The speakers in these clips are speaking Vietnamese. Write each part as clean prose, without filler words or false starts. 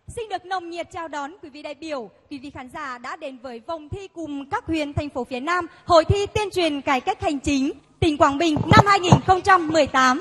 Xin được nồng nhiệt chào đón quý vị đại biểu, quý vị khán giả đã đến với vòng thi cùng các huyện, thành phố phía Nam, Hội thi tuyên truyền cải cách hành chính tỉnh Quảng Bình năm 2018.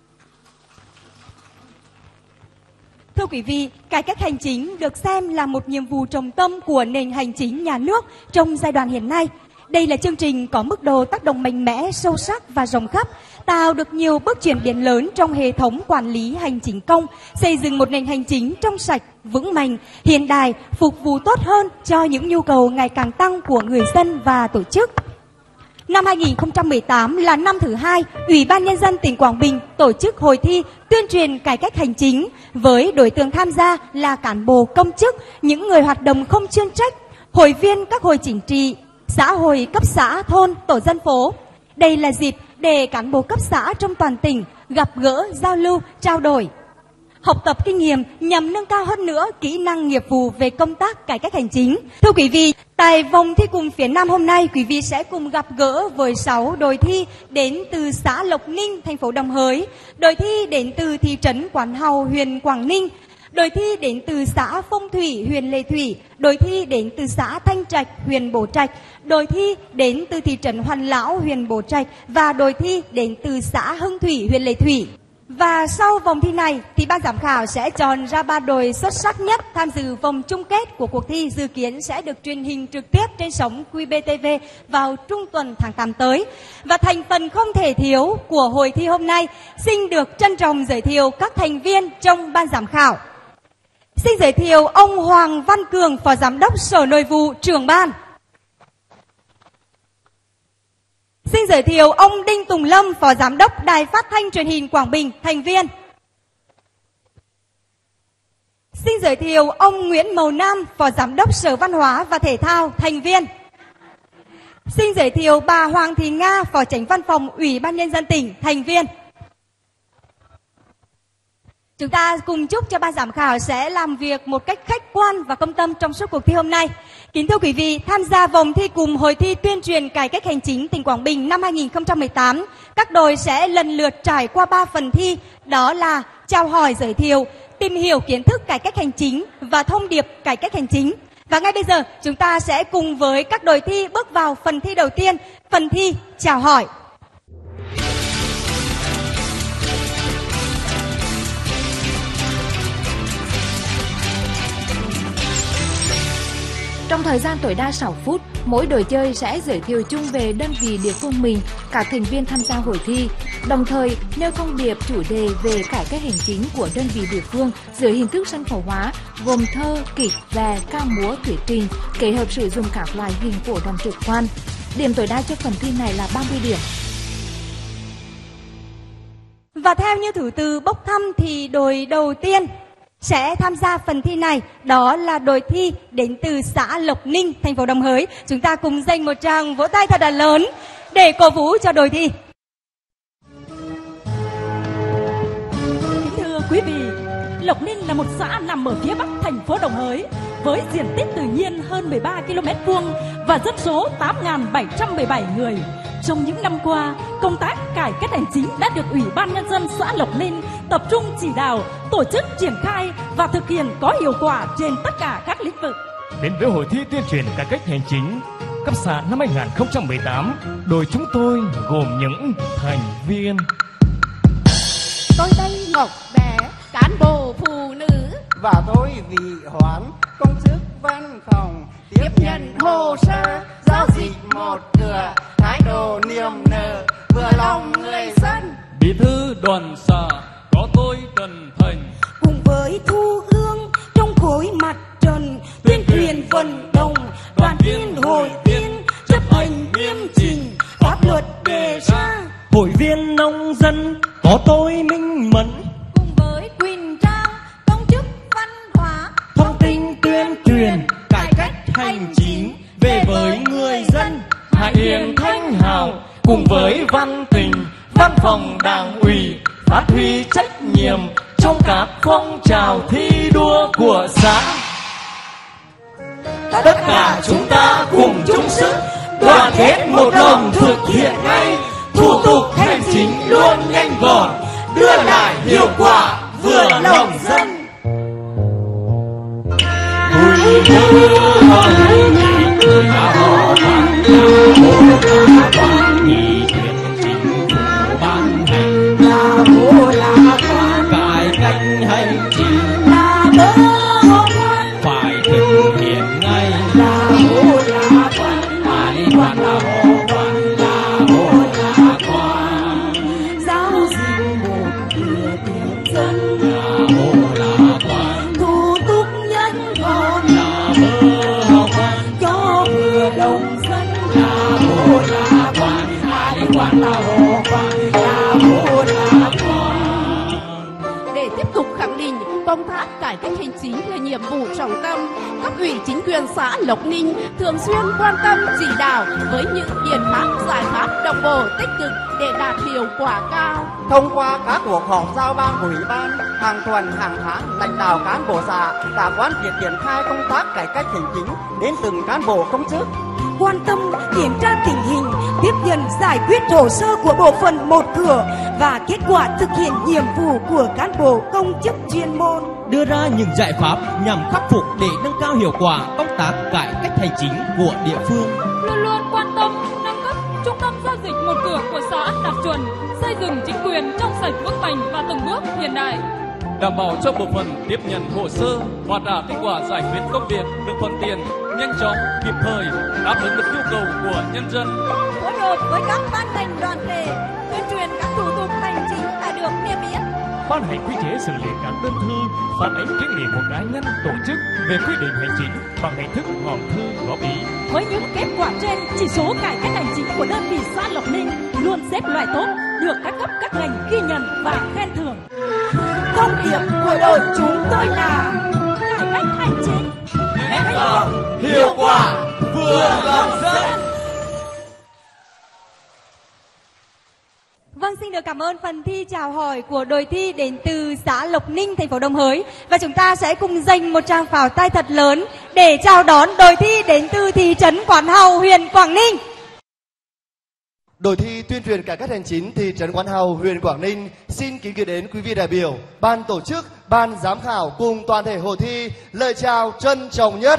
Thưa quý vị, cải cách hành chính được xem là một nhiệm vụ trọng tâm của nền hành chính nhà nước trong giai đoạn hiện nay. Đây là chương trình có mức độ tác động mạnh mẽ, sâu sắc và rộng khắp, tạo được nhiều bước chuyển biến lớn trong hệ thống quản lý hành chính công, xây dựng một nền hành chính trong sạch, vững mạnh, hiện đại, phục vụ tốt hơn cho những nhu cầu ngày càng tăng của người dân và tổ chức. Năm 2018 là năm thứ 2, Ủy ban Nhân dân tỉnh Quảng Bình tổ chức hội thi tuyên truyền cải cách hành chính với đối tượng tham gia là cán bộ công chức, những người hoạt động không chuyên trách, hội viên các hội chính trị, xã hội cấp xã, thôn, tổ dân phố. Đây là dịp để cán bộ cấp xã trong toàn tỉnh gặp gỡ, giao lưu, trao đổi, học tập kinh nghiệm nhằm nâng cao hơn nữa kỹ năng nghiệp vụ về công tác cải cách hành chính. Thưa quý vị, tại vòng thi cùng phía Nam hôm nay, quý vị sẽ cùng gặp gỡ với 6 đội thi đến từ xã Lộc Ninh, thành phố Đồng Hới, đội thi đến từ thị trấn Quán Hào, huyện Quảng Ninh, đội thi đến từ xã Phong Thủy, huyện Lệ Thủy, đội thi đến từ xã Thanh Trạch, huyện Bố Trạch, đội thi đến từ thị trấn Hoàn Lão, huyện Bố Trạch và đội thi đến từ xã Hưng Thủy, huyện Lệ Thủy. Và sau vòng thi này thì ban giám khảo sẽ chọn ra 3 đội xuất sắc nhất tham dự vòng chung kết của cuộc thi, dự kiến sẽ được truyền hình trực tiếp trên sóng QBTV vào trung tuần tháng 8 tới. Và thành phần không thể thiếu của hội thi hôm nay, xin được trân trọng giới thiệu các thành viên trong ban giám khảo. Xin giới thiệu ông Hoàng Văn Cường, Phó Giám đốc Sở Nội vụ, trưởng ban. Xin giới thiệu ông Đinh Tùng Lâm, Phó Giám đốc Đài Phát thanh Truyền hình Quảng Bình, thành viên. Xin giới thiệu ông Nguyễn Mầu Nam, Phó Giám đốc Sở Văn hóa và Thể thao, thành viên. Xin giới thiệu bà Hoàng Thị Nga, Phó Chánh Văn phòng Ủy ban Nhân dân tỉnh, thành viên. Chúng ta cùng chúc cho ban giám khảo sẽ làm việc một cách khách quan và công tâm trong suốt cuộc thi hôm nay. Kính thưa quý vị, tham gia vòng thi cùng hội thi tuyên truyền cải cách hành chính tỉnh Quảng Bình năm 2018, các đội sẽ lần lượt trải qua 3 phần thi, đó là chào hỏi giới thiệu, tìm hiểu kiến thức cải cách hành chính và thông điệp cải cách hành chính. Và ngay bây giờ, chúng ta sẽ cùng với các đội thi bước vào phần thi đầu tiên, phần thi chào hỏi. Trong thời gian tối đa 6 phút, mỗi đội chơi sẽ giới thiệu chung về đơn vị địa phương mình, các thành viên tham gia hội thi, đồng thời nêu thông điệp chủ đề về cải cách hành chính của đơn vị địa phương dưới hình thức sân khấu hóa, gồm thơ, kịch, và ca múa, thuyết trình, kết hợp sử dụng các loại hình cổ động trực quan. Điểm tối đa cho phần thi này là 30 điểm. Và theo như thứ tự bốc thăm thì đội đầu tiên sẽ tham gia phần thi này, đó là đội thi đến từ xã Lộc Ninh, thành phố Đồng Hới. Chúng ta cùng dành một tràng vỗ tay thật là lớn để cổ vũ cho đội thi. Thưa quý vị, Lộc Ninh là một xã nằm ở phía bắc thành phố Đồng Hới với diện tích tự nhiên hơn 13 km² và dân số 8.717 người. Trong những năm qua, công tác cải cách hành chính đã được Ủy ban Nhân dân xã Lộc Ninh tập trung chỉ đạo, tổ chức triển khai và thực hiện có hiệu quả trên tất cả các lĩnh vực. Đến với hội thi tuyên truyền cải cách hành chính cấp xã năm 2018, đội chúng tôi gồm những thành viên. Tôi đây Ngọc Bé, cán bộ phụ nữ. Và tôi Vị Hoán, công chức văn phòng, tiếp nhận hồ sơ, giao dịch một cửa, thái độ niềm nở, vừa lòng người dân. Bí thư đoàn xã có tôi Trần Thành, cùng với Thu Hương trong khối mặt trận tuyên truyền vận động, đoàn viên hội viên chấp hành nghiêm chỉnh pháp luật đề ra. Hội viên nông dân có tôi Minh Mẫn, cùng với Quỳnh Trang công chức văn hóa, thông tin tuyên truyền cải cách hành chính về với người dân. Hải Yên Thanh Hào cùng với Văn Tình, văn phòng đảng ủy phát huy trách nhiệm trong các phong trào thi đua của xã. Tất cả chúng ta cùng chung sức, đoàn kết một lòng thực hiện ngay, thủ tục hành chính luôn nhanh gọn, đưa lại hiệu quả vừa lòng dân. Để tiếp tục khẳng định công tác cải cách hành chính là nhiệm vụ trọng tâm, cấp ủy chính quyền xã Lộc Ninh thường xuyên quan tâm chỉ đạo với những biện pháp giải pháp đồng bộ tích cực để đạt hiệu quả cao. Thông qua các cuộc họp giao ban của ủy ban hàng tuần hàng tháng, lãnh đạo cán bộ xã đã quán triệt triển khai công tác cải cách hành chính đến từng cán bộ công chức, quan tâm kiểm tra tình hình, tiếp nhận giải quyết hồ sơ của bộ phận một cửa và kết quả thực hiện nhiệm vụ của cán bộ công chức chuyên môn, đưa ra những giải pháp nhằm khắc phục để nâng cao hiệu quả công tác cải cách hành chính của địa phương. Luôn luôn quan tâm nâng cấp trung tâm giao dịch một cửa của xã đạt chuẩn, xây dựng chính quyền trong sạch vững mạnh và từng bước hiện đại, đảm bảo cho bộ phận tiếp nhận hồ sơ và trả kết quả giải quyết công việc được thuận tiện, nhanh chóng, kịp thời, đáp ứng được nhu cầu của nhân dân. Phối hợp với các ban ngành đoàn thể tuyên truyền các thủ tục hành chính đã được niêm yết, ban hành quy chế xử lý các đơn thư phản ánh kiến nghị của cá nhân tổ chức về quy định hành chính bằng hình thức hòm thư góp ý. Với những kết quả trên, chỉ số cải cách hành chính của đơn vị xã Lộc Ninh luôn xếp loại tốt, được các cấp các ngành ghi nhận và khen thưởng. Thông điệp của đội chúng tôi là Cải cách hành chính Hết lòng, hiệu quả, vừa lòng dân. Vâng, xin được cảm ơn phần thi chào hỏi của đội thi đến từ xã Lộc Ninh, thành phố Đồng Hới. Và chúng ta sẽ cùng dành một tràng pháo tay thật lớn để chào đón đội thi đến từ thị trấn Quán Hào, huyện Quảng Ninh. Đội thi tuyên truyền cải cách hành chính thị trấn Quán Hào, huyện Quảng Ninh xin kính gửi đến quý vị đại biểu, ban tổ chức, ban giám khảo cùng toàn thể hội thi lời chào trân trọng nhất.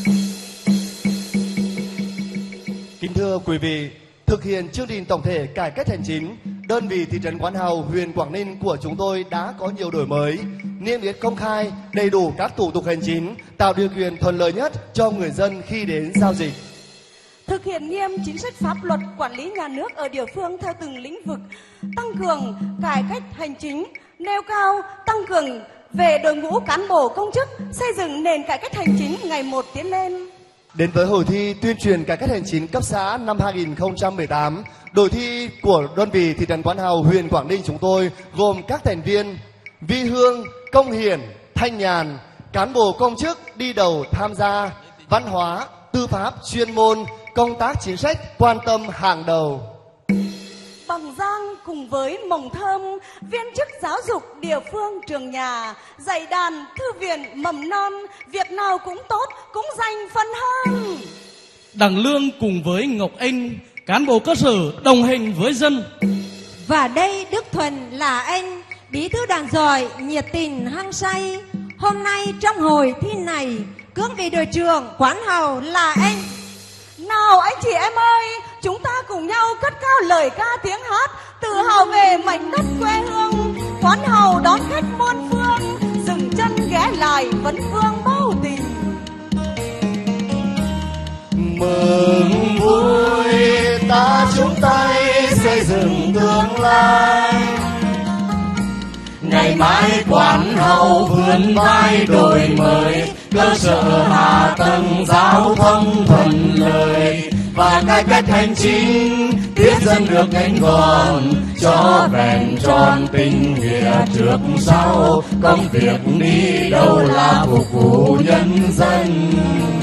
Kính thưa quý vị, thực hiện chương trình tổng thể cải cách hành chính, đơn vị thị trấn Quán Hào, huyện Quảng Ninh của chúng tôi đã có nhiều đổi mới, niêm yết công khai, đầy đủ các thủ tục hành chính, tạo điều kiện thuận lợi nhất cho người dân khi đến giao dịch. thực hiện nghiêm chính sách pháp luật quản lý nhà nước ở địa phương theo từng lĩnh vực, tăng cường cải cách hành chính, nêu cao, tăng cường về đội ngũ cán bộ công chức, xây dựng nền cải cách hành chính ngày một tiến lên. Đến với hội thi tuyên truyền cải cách hành chính cấp xã năm 2018, đội thi của đơn vị thị trấn Quán Hào, huyện Quảng Ninh chúng tôi gồm các thành viên Vi Hương, Công Hiển, Thanh Nhàn, cán bộ công chức đi đầu tham gia, văn hóa, tư pháp, chuyên môn, công tác chính sách quan tâm hàng đầu. Bằng Giang cùng với Mồng Thơm, viên chức giáo dục địa phương trường nhà, dạy đàn, thư viện, mầm non, việc nào cũng tốt, cũng dành phần hơn. Đặng Lương cùng với Ngọc Anh, cán bộ cơ sở đồng hành với dân. Và đây Đức Thuần là anh, bí thư đảng giỏi, nhiệt tình, hăng say. Hôm nay trong hội thi này, cương vị đội trưởng Quán Hào là anh. Nào anh chị em ơi, chúng ta cùng nhau cất cao lời ca tiếng hát, tự hào về mảnh đất quê hương. Quán Hào đón khách muôn phương, dừng chân ghé lại vấn vương bao tình. Mừng vui ta chung tay xây dựng tương lai, ngày mai Quán Hào vươn vai đổi mới, cơ sở hạ tầng giao thông thuận lợi và cải cách hành chính tiếp dân được nhanh gọn, cho vẹn tròn tình nghĩa trước sau, công việc đi đâu là phục vụ nhân dân.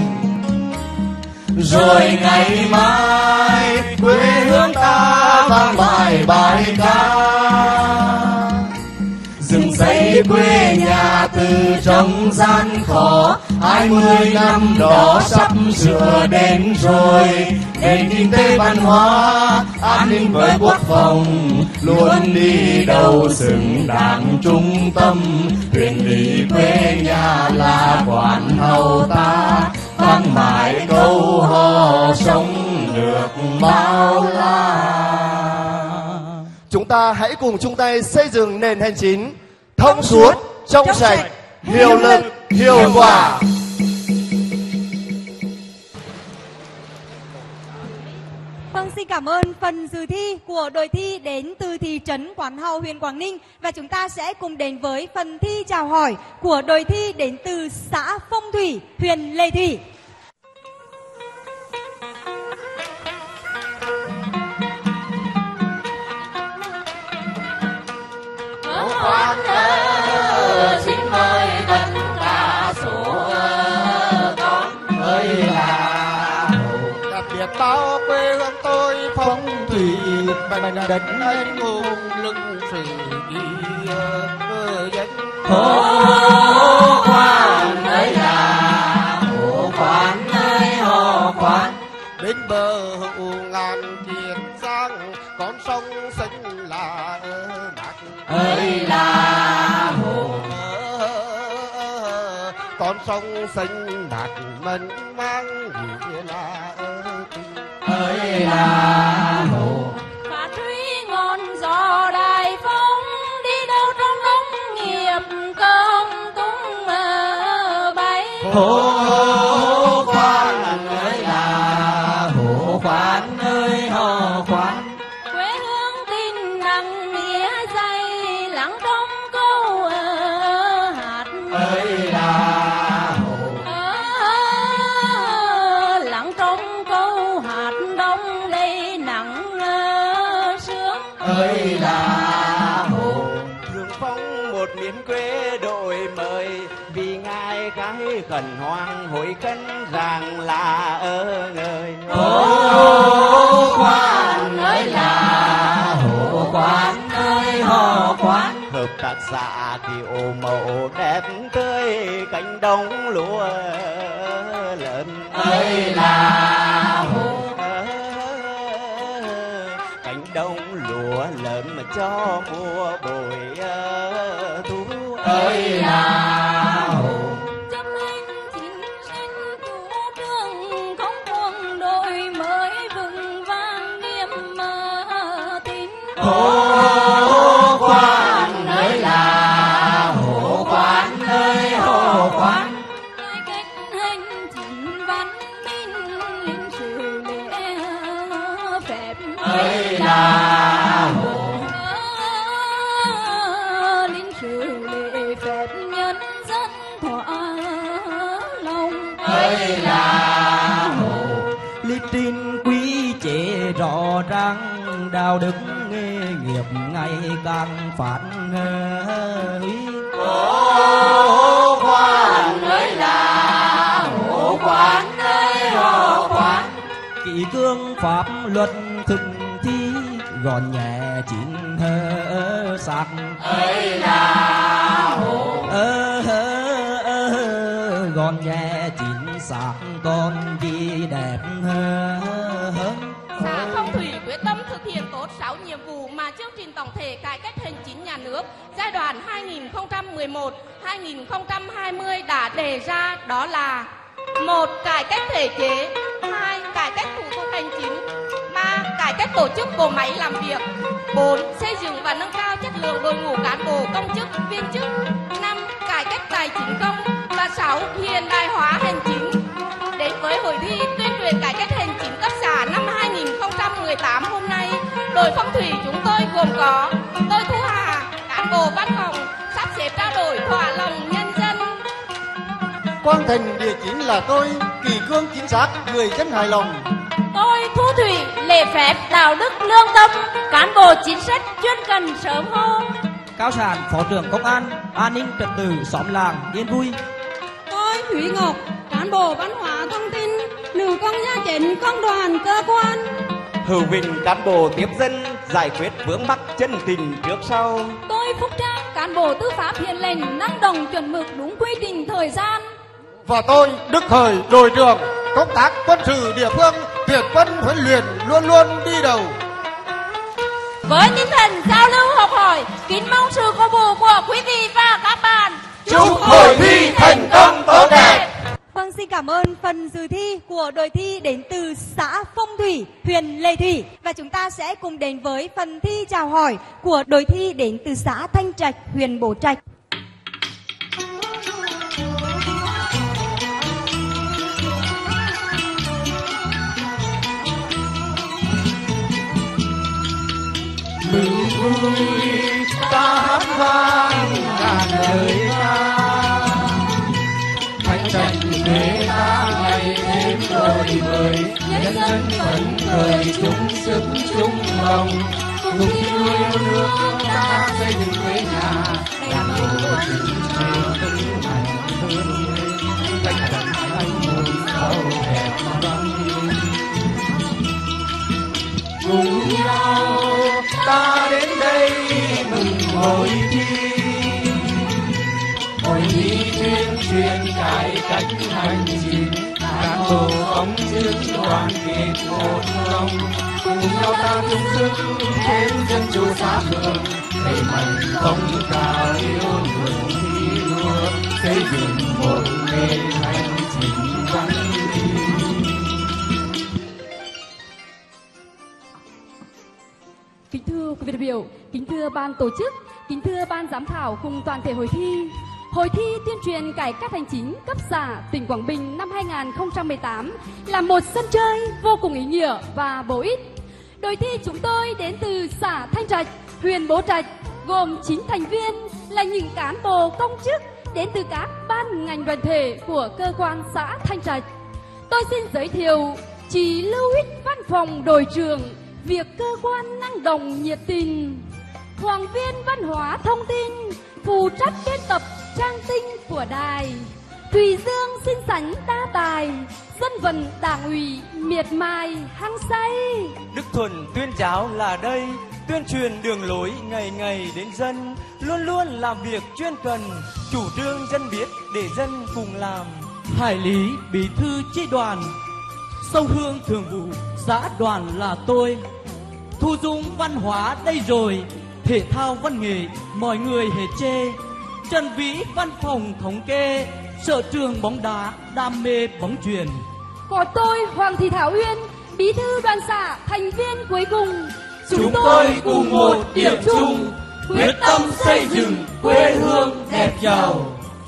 Rồi ngày mai quê hương ta vang bài bài ca, dựng xây quê nhà từ trong gian khó. 20 năm đó sắp sửa đến rồi, nền kinh tế văn hóa an ninh với quốc phòng luôn đi đầu xứng đáng trung tâm. Huyện lỵ quê nhà là Quán Hào ta, ta hãy cùng chung tay xây dựng nền hành chính thông suốt, trong sạch, hiệu lực, hiệu quả. Vâng, xin cảm ơn phần dự thi của đội thi đến từ thị trấn Quán Hào, huyện Quảng Ninh. Và chúng ta sẽ cùng đến với phần thi chào hỏi của đội thi đến từ xã Phong Thủy, huyện Lệ Thủy. Xin mời tất cả số con ơi là đặc biệt bao quê hương tôi Phong Thủy, mảnh đất anh hùng lưng sử ghi danh. Hổ Khoan ơi là Hổ Khoan ơi Hổ Khoan, bên bờ hữu ngàn triền giang, con sông xanh là bạc ơi là Hồ, con sông xanh bạc mân mang nghĩa là ơi là Hồ. Và thủy ngọn gió đại phong, đi đâu trong đống nghiệp công tung bay. Hổ Khoan ơi là Hổ Khoan ơi Hổ Khoan, Quê hương tin nặng nghĩa dày, lắng trong câu hát ơi là Hồ, lắng trong câu hát đông đầy nắng sương ơi là Hồ. Hương Phong một miền quê đổi mới, vì ngài cái khẩn hoang hội cân rằng là người. Hổ Khoan ơi là Hổ Khoan ơi Hổ Khoan, Hợp tác xã kiểu mẫu đẹp tươi, cánh đồng lúa lớn ơi là Hồ, cánh đồng lúa lớn mà cho mùa bội thu ơi là Hồ. Trăm anh chính sinh thủ trường, không buông đôi mới vững vang niềm tin. Hổ Khoan ơi là Hổ Khoan ơi Hổ Khoan, Cải cách hành chính văn minh, lịch sử lễ phép ơi là Hồ, lịch sử lễ phép nhân dân thỏa lòng ơi là Hồ. lý tin quý chế rõ ràng, đạo đức nghề nghiệp ngày càng phát huy. Hổ Khoan ơi là Hổ Khoan ơi Hổ Khoan, Kỷ cương pháp luật thực thi, gọn nhẹ chính xác ơi là Hồ, gọn nhẹ chính xác còn gì đẹp hơn. Xã Phong Thủy quyết tâm thực hiện tốt 6 nhiệm vụ mà chương trình tổng thể cải cách hành chính nhà nước giai đoạn 2011-2020 đã đề ra, đó là: 1. Cải cách thể chế. 2. Cải cách thủ tục hành chính. 3. Cải cách tổ chức bộ máy làm việc. 4. Xây dựng và nâng cao chất lượng đội ngũ cán bộ công chức viên chức. 5. Cải cách tài chính công. Và 6. Hiện đại hóa hành chính. Đến với hội thi tuyên truyền cải cách hành chính cấp xã năm 2018 hôm nay, đội Phong Thủy chúng tôi gồm có tôi Thu Hà, cán bộ văn phòng, sắp xếp trao đổi thỏa lòng nhân dân. Quan thành địa chính là tôi, kỳ cương chính xác, người dân hài lòng. Tôi Thu Thủy, lễ phép, đạo đức, lương tâm, cán bộ chính sách chuyên cần sớm hô. Cao Sản, phó trưởng công an ninh trật tự xóm làng yên vui. Tôi Thúy Ngọc, cán bộ văn hóa thông tin, nữ công gia chính công đoàn cơ quan. Hữu Vinh, cán bộ tiếp dân, giải quyết vướng mắc chân tình trước sau. Tôi Phúc Trang, cán bộ tư pháp hiền lành, năng động chuẩn mực đúng quy trình thời gian. Và tôi Đức Thời, đội trưởng công tác quân sự địa phương, tuyển quân huấn luyện luôn luôn đi đầu. Với tinh thần giao lưu học hỏi, kính mong sự cổ vũ của quý vị và các bạn. Chúc hội thi thành công tốt đẹp. Vâng, xin cảm cảm ơn phần dự thi của đội thi đến từ xã Phong Thủy, huyện Lệ Thủy. Và chúng ta sẽ cùng đến với phần thi chào hỏi của đội thi đến từ xã Thanh Trạch, huyện Bố Trạch. mừng vui ta hát vang ngàn lời ca, Thanh Trạch quê ta ngày thêm đổi mới, nhân dân phấn khởi chung sức chung lòng, cùng thi đua yêu nước ta xây dựng quê nhà, làm đổ tình trên từng hành hương lên, Thanh Trạch anh hùng giàu đẹp vang lên. Cùng nhau ta đến đây mừng hội thi tuyên truyền cải cách hành chính, cán bộ công chức đoàn kết một lòng, cùng nhau ta chung sức thêm dân chủ xã phường, đẩy mạnh phong trào yêu nước thi đua, xây dựng một nền hành chính văn minh. Kính thưa quý vị đại biểu, kính thưa ban tổ chức, kính thưa ban giám khảo cùng toàn thể hội thi. Hội thi tuyên truyền cải cách hành chính cấp xã tỉnh Quảng Bình năm 2018 là một sân chơi vô cùng ý nghĩa và bổ ích. Đội thi chúng tôi đến từ xã Thanh Trạch, huyện Bố Trạch, gồm 9 thành viên là những cán bộ công chức đến từ các ban ngành đoàn thể của cơ quan xã Thanh Trạch. Tôi xin giới thiệu chị Lưu Ích, văn phòng đội trưởng, việc cơ quan năng động nhiệt tình, Hoàng viên văn hóa thông tin, phụ trách biên tập trang tin của đài, Thùy Dương xinh xắn đa tài, dân vận đảng ủy miệt mài hăng say. Đức Thuần tuyên giáo là đây, tuyên truyền đường lối ngày ngày đến dân, luôn luôn làm việc chuyên cần, chủ trương dân biết để dân cùng làm. Hải Lý bí thư chi đoàn, Sông Hương thường vụ xã đoàn là tôi. Thu dung văn hóa đây rồi, thể thao văn nghệ mọi người hề chê. Trần Vĩ văn phòng thống kê, sở trường bóng đá đam mê bóng chuyền. Có tôi Hoàng Thị Thảo Uyên, bí thư đoàn xã thành viên cuối cùng. Chúng tôi cùng một điểm chung, quyết tâm xây dựng quê hương đẹp giàu.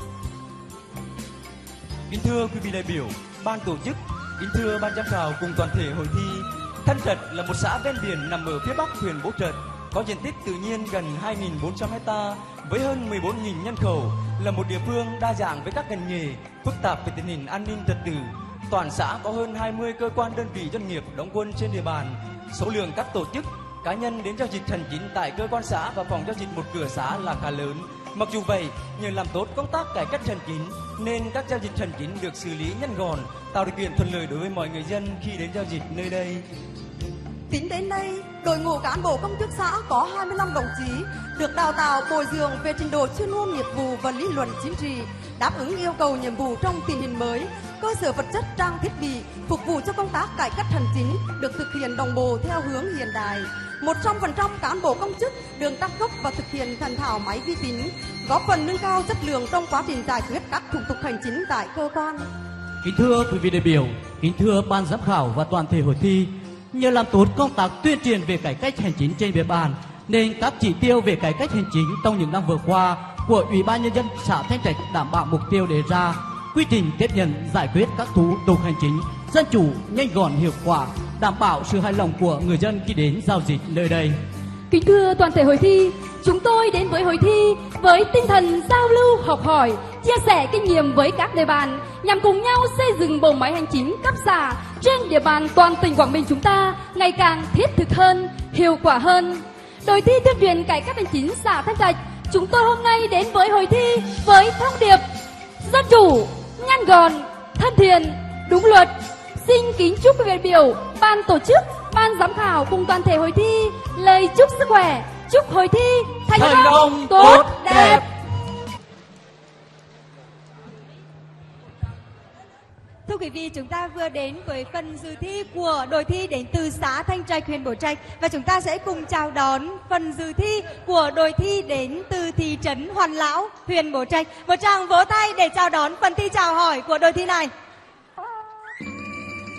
Kính thưa quý vị đại biểu, ban tổ chức, kính thưa ban giám khảo cùng toàn thể hội thi. Thanh Trạch là một xã ven biển nằm ở phía bắc huyện Bố Trạch, có diện tích tự nhiên gần 2.400 hecta với hơn 14.000 nhân khẩu, là một địa phương đa dạng với các ngành nghề, phức tạp về tình hình an ninh trật tự. Toàn xã có hơn 20 cơ quan đơn vị doanh nghiệp đóng quân trên địa bàn. Số lượng các tổ chức, cá nhân đến giao dịch hành chính tại cơ quan xã và phòng giao dịch một cửa xã là khá lớn. Mặc dù vậy, nhờ làm tốt công tác cải cách hành chính nên các giao dịch hành chính được xử lý nhanh gọn, tạo điều kiện thuận lợi đối với mọi người dân khi đến giao dịch nơi đây. Tính đến nay, đội ngũ cán bộ công chức xã có 25 đồng chí được đào tạo bồi dưỡng về trình độ chuyên môn nghiệp vụ và lý luận chính trị, đáp ứng yêu cầu nhiệm vụ trong tình hình mới. Cơ sở vật chất, trang thiết bị phục vụ cho công tác cải cách hành chính được thực hiện đồng bộ theo hướng hiện đại. 100% cán bộ công chức được tăng cấp và thực hiện thành thạo máy vi tính, góp phần nâng cao chất lượng trong quá trình giải quyết các thủ tục hành chính tại cơ quan. Kính thưa quý vị đại biểu, kính thưa ban giám khảo và toàn thể hội thi, nhờ làm tốt công tác tuyên truyền về cải cách hành chính trên địa bàn nên các chỉ tiêu về cải cách hành chính trong những năm vừa qua của Ủy ban nhân dân xã Thanh Trạch đảm bảo mục tiêu đề ra. Quy trình tiếp nhận giải quyết các thủ tục hành chính dân chủ, nhanh gọn, hiệu quả, đảm bảo sự hài lòng của người dân khi đến giao dịch nơi đây. Kính thưa toàn thể hội thi, chúng tôi đến với hội thi với tinh thần giao lưu, học hỏi, chia sẻ kinh nghiệm với các địa bàn nhằm cùng nhau xây dựng bộ máy hành chính cấp xã trên địa bàn toàn tỉnh Quảng Bình chúng ta ngày càng thiết thực hơn, hiệu quả hơn. Đội thi tuyên truyền cải cách hành chính xã Thanh Trạch, chúng tôi hôm nay đến với hội thi với thông điệp dân chủ, nhanh gọn, thân thiện, đúng luật. Xin kính chúc quý vị đại biểu, ban tổ chức, ban giám khảo cùng toàn thể hội thi lời chúc sức khỏe, chúc hội thi thành công tốt đẹp. Thưa quý vị, chúng ta vừa đến với phần dự thi của đội thi đến từ xã Thanh Trạch, huyện Bố Trạch và chúng ta sẽ cùng chào đón phần dự thi của đội thi đến từ thị trấn Hoàn Lão, huyện Bố Trạch. Một tràng vỗ tay để chào đón phần thi chào hỏi của đội thi này.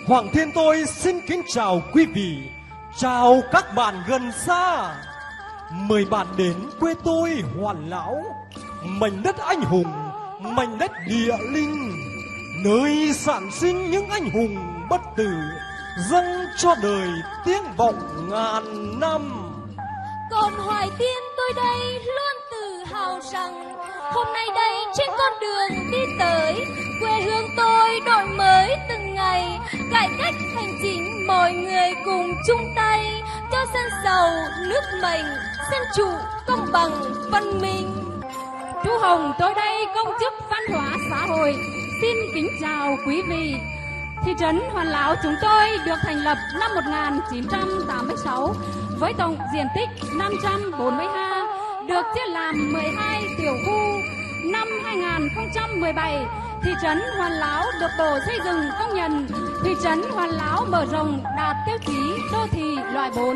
Hoàng Thiên tôi xin kính chào quý vị, chào các bạn gần xa. Mời bạn đến quê tôi Hoàn Lão, mảnh đất anh hùng, mảnh đất địa linh, nơi sản sinh những anh hùng bất tử, dâng cho đời tiếng vọng ngàn năm. Còn Hoài Tiên tôi đây luôn tự hào rằng hôm nay đây trên con đường đi tới, quê hương tôi đổi mới từng ngày, cải cách hành chính mọi người cùng chung tay cho dân giàu nước mình, dân chủ công bằng văn minh. Chú Hồng tôi đây công chức văn hóa xã hội, xin kính chào quý vị. Thị trấn Hoàn Lão chúng tôi được thành lập năm 1986 với tổng diện tích 540 ha, được chia làm 12 tiểu khu. Năm 2017, thị trấn Hoàn Lão được Tổ xây dựng công nhận thị trấn Hoàn Lão mở rộng đạt tiêu chí đô thị loại 4.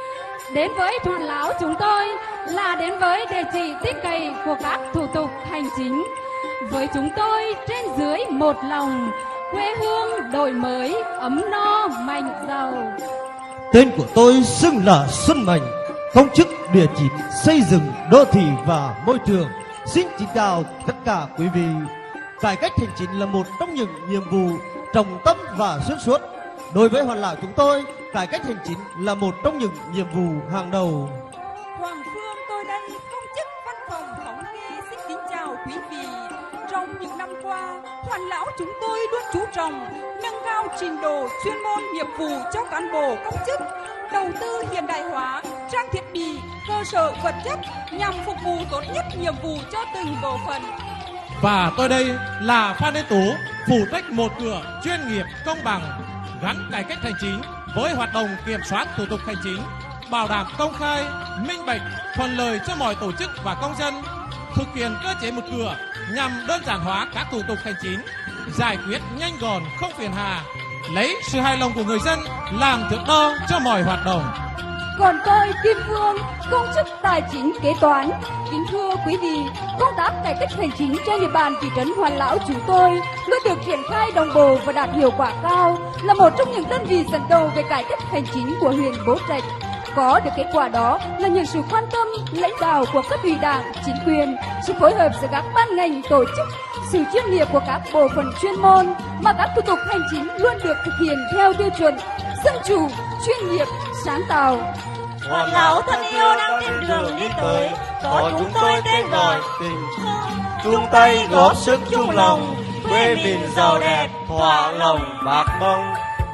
Đến với Hoàn Lão chúng tôi là đến với địa chỉ tin cậy của các thủ tục hành chính. Với chúng tôi trên dưới một lòng, quê hương đổi mới ấm no mạnh giàu. Tên của tôi xưng là Xuân Mạnh, công chức địa chính xây dựng đô thị và môi trường. Xin kính chào tất cả quý vị. Cải cách hành chính là một trong những nhiệm vụ trọng tâm và xuyên suốt. Đối với Hoàn Lão chúng tôi, cải cách hành chính là một trong những nhiệm vụ hàng đầu. Hoàng Phương tôi đây, công chức văn phòng thống kê, xin kính chào quý vị. Trong những năm qua, Hoàn Lão chúng tôi luôn chú trọng nâng cao trình độ chuyên môn nghiệp vụ cho cán bộ công chức, đầu tư hiện đại hóa trang thiết bị, cơ sở vật chất nhằm phục vụ tốt nhất nhiệm vụ cho từng bộ phận. Và tôi đây là Phan Thế Tú, phụ trách một cửa chuyên nghiệp công bằng, gắn cải cách hành chính với hoạt động kiểm soát thủ tục hành chính, bảo đảm công khai, minh bạch, thuận lợi cho mọi tổ chức và công dân, thực hiện cơ chế một cửa nhằm đơn giản hóa các thủ tục hành chính, giải quyết nhanh gọn không phiền hà, lấy sự hài lòng của người dân làm thước đo cho mọi hoạt động. Còn tôi Kim Phương, công chức tài chính kế toán. Kính thưa quý vị, công tác cải cách hành chính trên địa bàn thị trấn Hoàn Lão chúng tôi luôn được triển khai đồng bộ và đạt hiệu quả cao, là một trong những đơn vị dẫn đầu về cải cách hành chính của huyện Bố Trạch. Có được kết quả đó là nhờ sự quan tâm lãnh đạo của cấp ủy đảng, chính quyền, sự phối hợp giữa các ban ngành tổ chức, sự chuyên nghiệp của các bộ phận chuyên môn, mà các thủ tục hành chính luôn được thực hiện theo tiêu chuẩn dân chủ, chuyên nghiệp, sáng tạo. Hoàn Lão thân yêu đang trên đường đi tới, có chúng tôi tên gọi tình, chung tay góp sức chung lòng, quê mình giàu đẹp, thỏa lòng bác mong.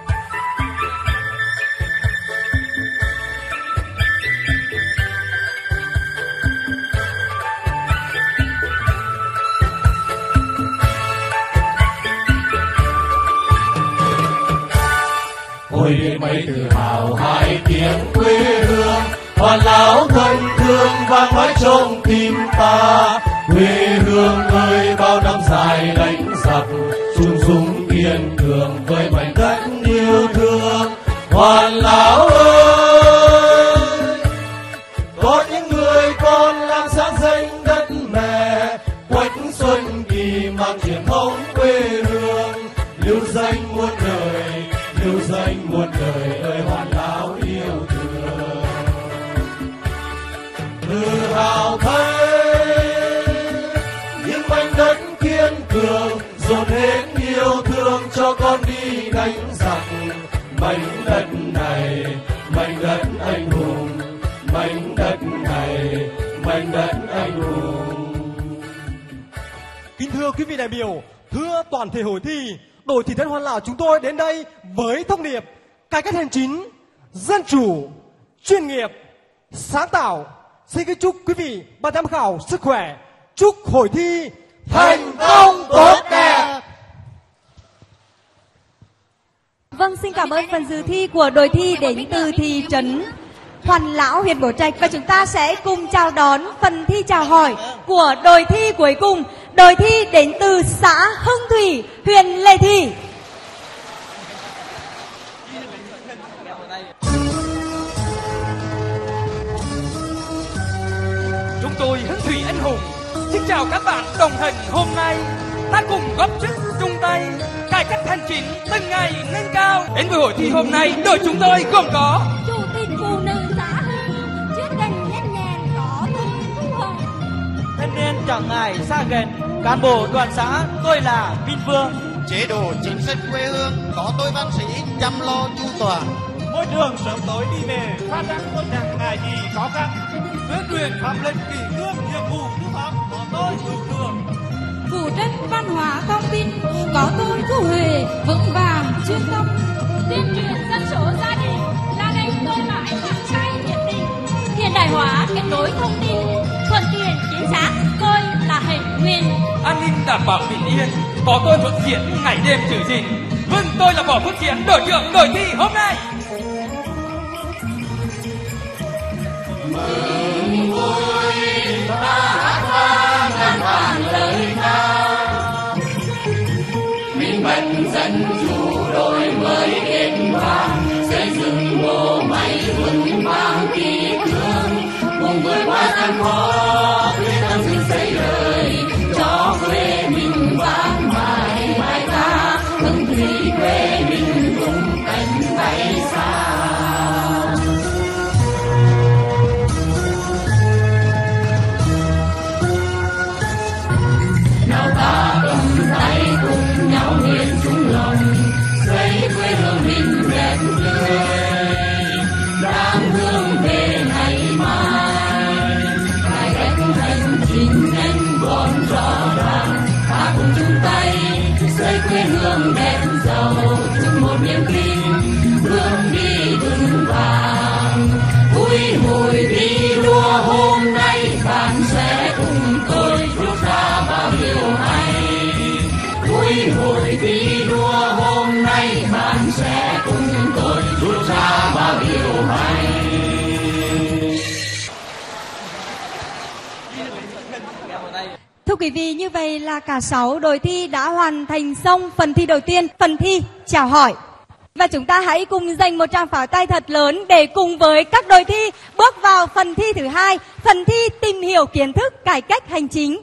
Ôi biết mấy tự hào hai tiếng quê hương, Hoàn Lão thân thương vang mãi trong tim ta. Quê hương ơi bao năm dài đánh giặc, chung súng kiên cường với mảnh đất yêu thương. Hoàn Lão ơi, có những người con làm sáng danh đất mẹ, Quách Xuân Kỳ mang truyền thống quê hương, lưu danh muôn đời, lưu danh muôn đời ơi Hoàn Lão yêu thương. Tự hào thấy những mảnh đất kiên cường, dồn hết yêu thương cho con đi đánh giặc. Mảnh đất này, mảnh đất anh hùng, mảnh đất này, mảnh đất anh hùng. Kính thưa quý vị đại biểu, thưa toàn thể hội thi, đội thị trấn Hoàn Lão chúng tôi đến đây với thông điệp cải cách hành chính, dân chủ, chuyên nghiệp, sáng tạo. Xin kính chúc quý vị ban giám khảo sức khỏe, chúc hội thi thành công tốt đẹp. Vâng, xin cảm ơn phần dự thi của đội thi đến từ thị trấn Hoàn Lão, huyện Bố Trạch, và chúng ta sẽ cùng chào đón phần thi chào hỏi của đội thi cuối cùng, đội thi đến từ xã Hưng Thủy, huyện Lệ Thủy. Chúng tôi Hưng Thủy anh hùng xin chào các bạn đồng hành hôm nay, ta cùng góp sức chung tay cải cách hành chính từng ngày nâng cao. Đến buổi hội thi hôm nay, đội chúng tôi gồm có chủ tịch phụ nữ xã chuyên cần nhanh nhẹn có thân thuần, thanh niên chẳng ngại xa gần, cán bộ đoàn xã tôi là Minh Vương. Chế độ chính sách quê hương có tôi văn sĩ chăm lo chu toàn. Môi trường sớm tối đi về, phát giác tôi chẳng ngại gì khó khăn. Tuyên truyền pháp lệnh kỷ cương nhiệm vụ tư pháp có tôi hữu thường. Phụ trách văn hóa thông tin có tôi Thu Huệ vững vàng chuyên tâm. tuyên truyền dân số gia đình là ngành tôi mãi hăng say nhiệt tình. Hiện đại hóa kết nối thông tin thuận tiện chính xác tôi là hệ nguyên. An ninh đảm bảo bình yên có tôi Phước Thiện ngày đêm giữ gìn. Vâng, tôi là Võ Phước Thiện, đội trưởng đội thi hôm nay. Mừng vui ta hát vang ngàn vàng lời ca, minh bạch dân chủ đổi mới kết vàng, xây dựng bộ máy vững vàng kỷ cương, cùng vượt qua gian khó quyết tâm dựng xây đời cho quê mình vang mãi mãi ta, hưng thủy quê mình cùng cánh tay xa. Nào ta cầm tay cùng nhau nguyện chung lòng, xây quê hương mình đẹp tươi, đang hướng về ngày mai. Cải cách hành chính nhanh gọn rõ ràng, ta cùng chung tay xây quê hương đẹp giàu, chung một niềm tin hướng đi vững vàng. Vui mùi đi đua hôm nay bạn sẽ cùng tôi rút ra bao điều hay. Vui mùi đi đua hôm nay bạn sẽ cùng tôi rút ra bao điều hay. Thưa quý vị, như vậy là cả 6 đội thi đã hoàn thành xong phần thi đầu tiên, phần thi chào hỏi. Và chúng ta hãy cùng dành một tràng pháo tay thật lớn để cùng với các đội thi bước vào phần thi thứ hai, phần thi tìm hiểu kiến thức cải cách hành chính.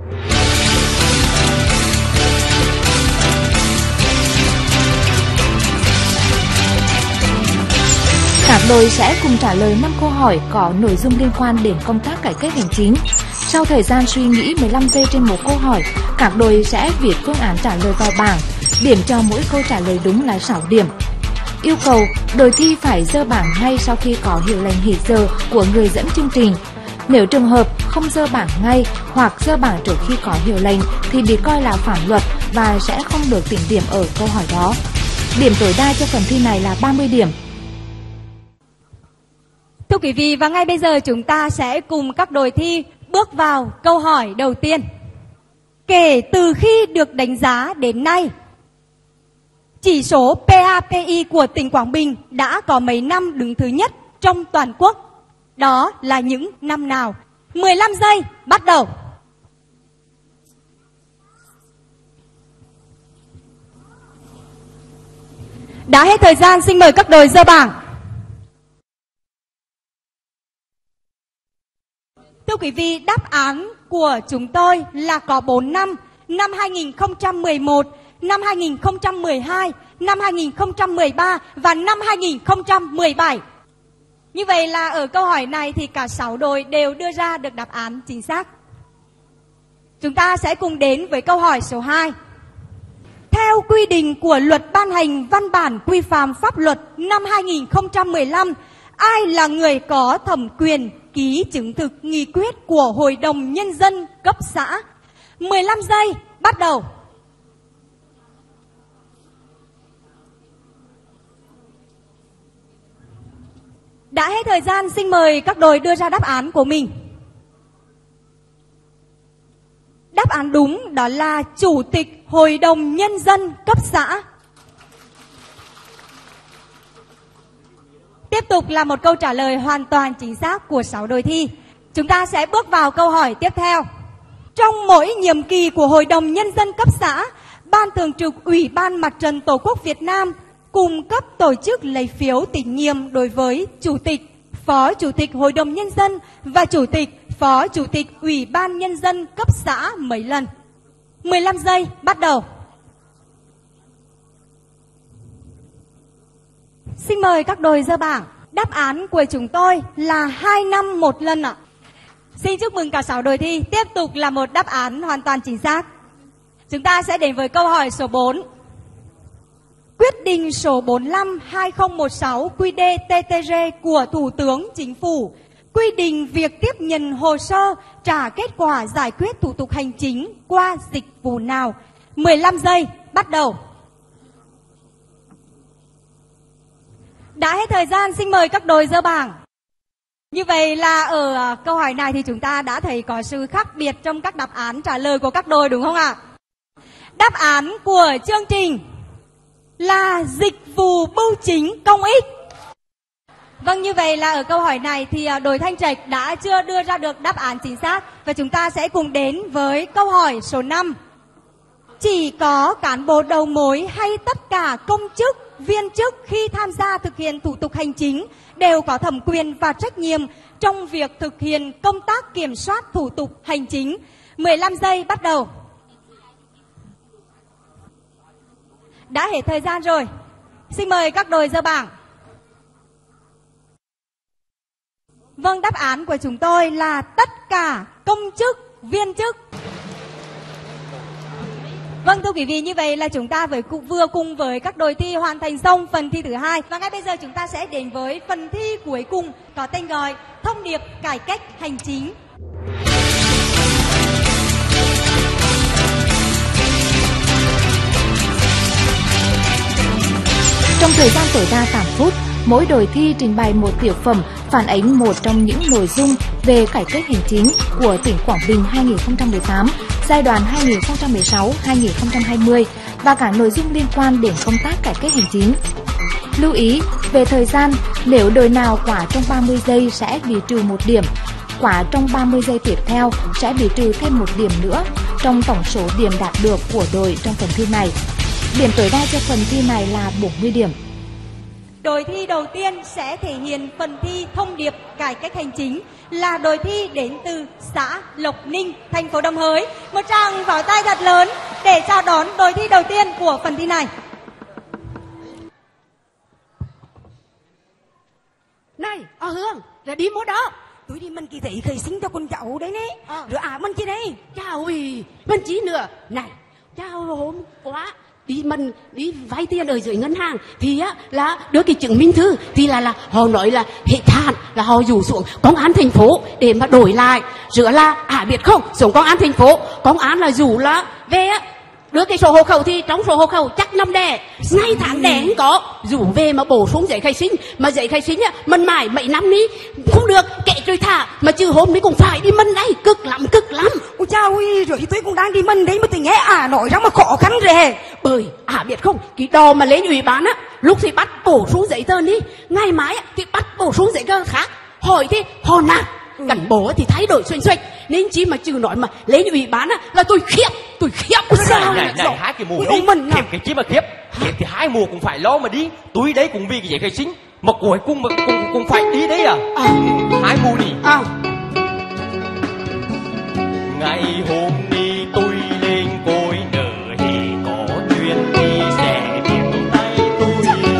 Các đội sẽ cùng trả lời 5 câu hỏi có nội dung liên quan đến công tác cải cách hành chính. Sau thời gian suy nghĩ 15 giây trên một câu hỏi, các đội sẽ viết phương án trả lời vào bảng. Điểm cho mỗi câu trả lời đúng là 6 điểm. Yêu cầu đội thi phải dơ bảng ngay sau khi có hiệu lệnh hết giờ của người dẫn chương trình. Nếu trường hợp không dơ bảng ngay hoặc dơ bảng trước khi có hiệu lệnh thì bị coi là phạm luật và sẽ không được tính điểm ở câu hỏi đó. Điểm tối đa cho phần thi này là 30 điểm. Thưa quý vị, và ngay bây giờ chúng ta sẽ cùng các đội thi bước vào câu hỏi đầu tiên. Kể từ khi được đánh giá đến nay, chỉ số PAPI của tỉnh Quảng Bình đã có mấy năm đứng thứ nhất trong toàn quốc? Đó là những năm nào? 15 giây, bắt đầu. Đã hết thời gian, xin mời các đội dơ bảng. Thưa quý vị, đáp án của chúng tôi là có 4 năm: năm 2011, năm 2012, năm 2013 và năm 2017. Như vậy là ở câu hỏi này thì cả 6 đội đều đưa ra được đáp án chính xác. Chúng ta sẽ cùng đến với câu hỏi số 2. Theo quy định của Luật ban hành văn bản quy phạm pháp luật năm 2015, ai là người có thẩm quyền ký chứng thực nghị quyết của Hội đồng Nhân dân cấp xã? 15 giây, bắt đầu. Đã hết thời gian, xin mời các đội đưa ra đáp án của mình. Đáp án đúng đó là Chủ tịch Hội đồng Nhân dân cấp xã. Tiếp tục là một câu trả lời hoàn toàn chính xác của 6 đội thi. Chúng ta sẽ bước vào câu hỏi tiếp theo. Trong mỗi nhiệm kỳ của Hội đồng Nhân dân cấp xã, Ban Thường trực Ủy ban Mặt trận Tổ quốc Việt Nam cung cấp tổ chức lấy phiếu tín nhiệm đối với Chủ tịch, Phó Chủ tịch Hội đồng Nhân dân và Chủ tịch, Phó Chủ tịch Ủy ban Nhân dân cấp xã mấy lần? 15 giây, bắt đầu. Xin mời các đội dơ bảng. Đáp án của chúng tôi là 2 năm một lần ạ. Xin chúc mừng cả 6 đội thi. Tiếp tục là một đáp án hoàn toàn chính xác. Chúng ta sẽ đến với câu hỏi số 4. Quyết định số 45/2016 QĐ-TTG của Thủ tướng Chính phủ quy định việc tiếp nhận hồ sơ trả kết quả giải quyết thủ tục hành chính qua dịch vụ nào? 15 giây, bắt đầu. Đã hết thời gian, xin mời các đội dơ bảng. Như vậy là ở câu hỏi này thì chúng ta đã thấy có sự khác biệt trong các đáp án trả lời của các đội đúng không ạ? Đáp án của chương trình là dịch vụ bưu chính công ích. Vâng, như vậy là ở câu hỏi này thì đội Thanh Trạch đã chưa đưa ra được đáp án chính xác. Và chúng ta sẽ cùng đến với câu hỏi số 5. Chỉ có cán bộ đầu mối hay tất cả công chức, viên chức khi tham gia thực hiện thủ tục hành chính đều có thẩm quyền và trách nhiệm trong việc thực hiện công tác kiểm soát thủ tục hành chính? 15 giây, bắt đầu. Đã hết thời gian rồi. Xin mời các đội dơ bảng. Vâng, đáp án của chúng tôi là tất cả công chức, viên chức. Vâng, thưa quý vị, như vậy là chúng ta vừa cùng với các đội thi hoàn thành xong phần thi thứ 2. Và ngay bây giờ chúng ta sẽ đến với phần thi cuối cùng có tên gọi Thông điệp cải cách hành chính. Trong thời gian tối đa 8 phút, mỗi đội thi trình bày một tiểu phẩm phản ánh một trong những nội dung về cải cách hành chính của tỉnh Quảng Bình 2018, giai đoạn 2016-2020 và cả nội dung liên quan đến công tác cải cách hành chính. Lưu ý về thời gian, nếu đội nào quá trong 30 giây sẽ bị trừ 1 điểm, quá trong 30 giây tiếp theo sẽ bị trừ thêm 1 điểm nữa trong tổng số điểm đạt được của đội trong phần thi này. Điểm tối đa cho phần thi này là 40 điểm. Đội thi đầu tiên sẽ thể hiện phần thi thông điệp cải cách hành chính là đội thi đến từ xã Lộc Ninh, thành phố Đồng Hới. Một tràng vỗ tay thật lớn để chào đón đội thi đầu tiên của phần thi này. Này, Hương, là đi mua đó. Tôi đi mình kỳ thị khởi sinh cho con cháu đấy nè. Rồi mình kia đây. Chào ơi, mình chỉ nữa. Này, chào hôm quá. Đi vay tiền ở dưới ngân hàng thì á là đưa cái chứng minh thư thì là họ nói là hệ hạn là họ rủ xuống công an thành phố để mà đổi lại giữa là biết không, xuống công an thành phố, công an là rủ là về á đưa cái sổ hộ khẩu thì trong sổ hộ khẩu chắc năm đẻ ngay tháng đẻ không có, rủ về mà bổ sung giấy khai sinh, mà giấy khai sinh á mình mãi mấy năm đi không được kệ rồi thả, mà trừ hôm đấy cũng phải đi mình đây, cực lắm. Ôi chao ơi, rồi tôi cũng đang đi mình đấy mà tôi nghe nói ra mà khó khăn rồi. Bởi biết không, cái đò mà lên ủy ban á lúc thì bắt bổ sung giấy tờ đi, ngày mai thì bắt bổ sung giấy tờ khác, hỏi thì họ nạt cán bộ thì thay đổi xoay xoay, nên chỉ mà trừ nói mà lên ủy ban á là tôi khiếp. Này hai cái mùa đi khiếp cái chi mà khiếp thì hai mùa cũng phải lo mà đi, túi đấy cũng vì cái giấy khai sinh mà cuối cùng mà cũng phải đi đấy hai mùa đi. Ngày hôm đi tôi lên cối nở thì có chuyện đi sẽ biết tay tôi,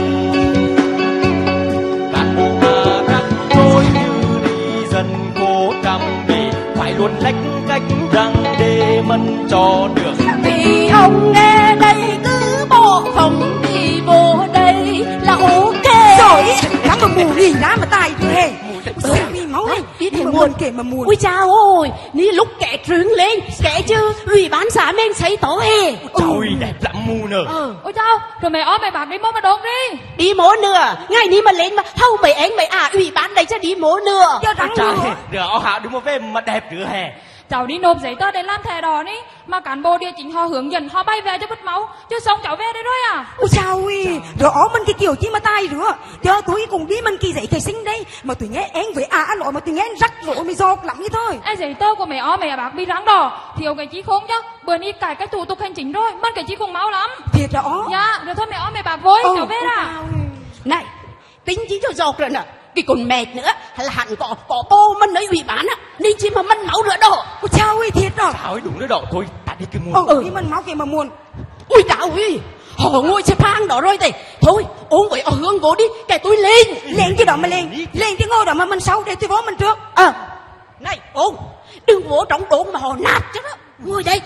cán bộ mà cắt tôi như đi dân cố trăm bề phải luôn lách cách răng để mình cho được. Thì ông nghe đây cứ bộ không đi bộ đây là ok rồi. Các mà mù gì ra mà tài thế máu đấy đi mà buồn kể mà buồn. Ôi chao ôi, ní lúc kẻ trứng lên kẻ chứ ủy ban xã men xây tổ hề. Trời đẹp lắm mù nè. Ôi chao, rồi mày mày bạc đi mua mà đốt đi. Đi mố nữa, ngày ní mà lên mà hâu mày anh mày ủy ban đây cho đi mố nữa. Trời, rồi họ đứng mà về mà đẹp nữa hè. Cháu đi nộp giấy tờ để làm thẻ đỏ đi, mà cán bộ địa chính họ hướng dẫn họ bay về cho mất máu, chứ xong cháu về đây rồi à. Ôi chao ơi, rồi mình cái kiểu chi mà tai nữa, chờ tôi cùng đi mình kỳ giấy khai sinh đây, mà tôi nghe anh với nói mà tôi nghe anh rắc rối mới giọt lắm như thôi. Ai giấy tờ của mày bạc bị rắn đỏ, thiếu cái chí khốn chứ, bữa nay cải cách thủ tục hành chính rồi, mất cái chí khủng máu lắm. Thiệt đó. Dạ, rồi thôi mày bạc vui, cháu về à. Này, tính chí cho giọt rồi nè. Cái còn mệt nữa là hẳn có bô mình nơi ủy bán á, nên chi mà mình máu rửa đỏ. Ôi chao ơi, thiệt đó. Trời ơi, đúng nữa đó, thôi ta đi cái muôn. Đi mình máu kìa mà muôn. Ui chao ơi, họ ngồi xếp hàng đó rồi thì thôi uống với hương vô đi, kẻ tôi lên. Lên chứ đó mà lên chứ ngồi đó mà mình sau để tôi vô mình trước. Này ôn, đừng vô trong đốn mà họ nạt chứ đó. Ngồi đây.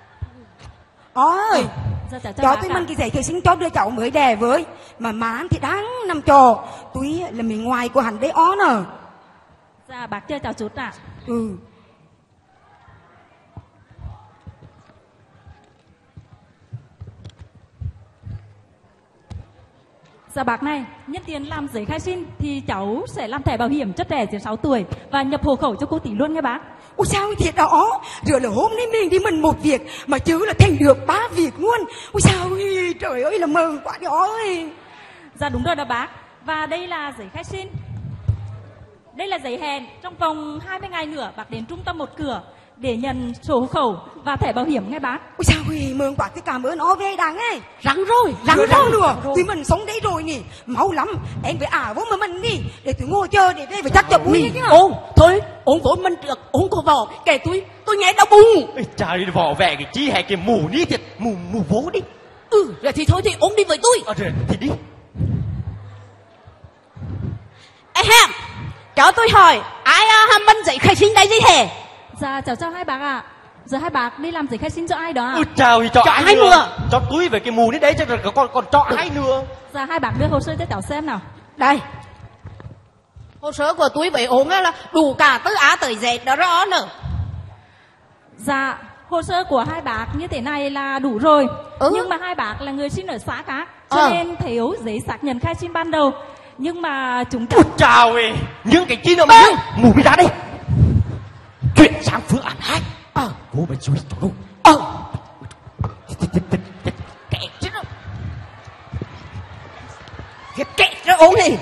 Ôi, cho tôi mình cái giấy thầy sinh cho đứa cháu mới đẻ với. Mà má anh thì đáng nằm trò. Tôi là mình ngoài của hắn đấy ó nè. Dạ bác chơi cháu chút ạ. Dạ bác này, nhân tiền làm giấy khai sinh thì cháu sẽ làm thẻ bảo hiểm cho trẻ dưới 6 tuổi và nhập hộ khẩu cho cô tỷ luôn nghe bác. Ôi sao thiệt đó. Rồi là hôm nay mình đi mình một việc mà chứ là thành được 3 việc luôn. Ôi sao trời ơi là mừng quá đi ơi. Dạ đúng rồi đó bác. Và đây là giấy khai sinh. Đây là giấy hẹn. Trong vòng 20 ngày nữa bác đến trung tâm một cửa để nhận sổ hộ khẩu và thẻ bảo hiểm nghe bác. Ôi sao mừng quá, tôi cảm ơn ó về đáng ấy. Rắn rồi nữa. Tụi mình sống đây rồi nhỉ. Máu lắm. Em phải vô mà mình đi. Để tôi ngồi chờ để đây phải chắc cho búi chứ. Thôi uống vốn mình được, uống cô vò. Kể tôi nghe đau bụng. Trời vỏ vẹ cái chi hay cái mù ní thiệt. Mù vố đi. Rồi thì thôi thì uống đi với tôi. Rồi thì đi. Cho tôi hỏi, ai hàm mình giấy khai sinh đây gì thế? Dạ cháu chào hai bác ạ. Giờ hai bác đi làm giấy khai sinh cho ai đó ạ? Chào thì cho ai nữa? Cho túi về cái mù ní đấy chứ còn cho ai nữa? Dạ hai bác đưa hồ sơ cho cháu xem nào. Đây. Hồ sơ của túi với uống là đủ cả từ A tới Z đó rõ nữa. Dạ hồ sơ của hai bác như thế này là đủ rồi. Nhưng mà hai bác là người sinh ở xã khác, cho nên thiếu giấy xác nhận khai sinh ban đầu. Nhưng mà chúng ta... Chào ơi, những cái chi nữa mà mù đi ra đây. Chuyển sang phương án 2. Vô bên dưới chỗ đâu. Kẹt chứ đâu. Kẹt chứ uống đi.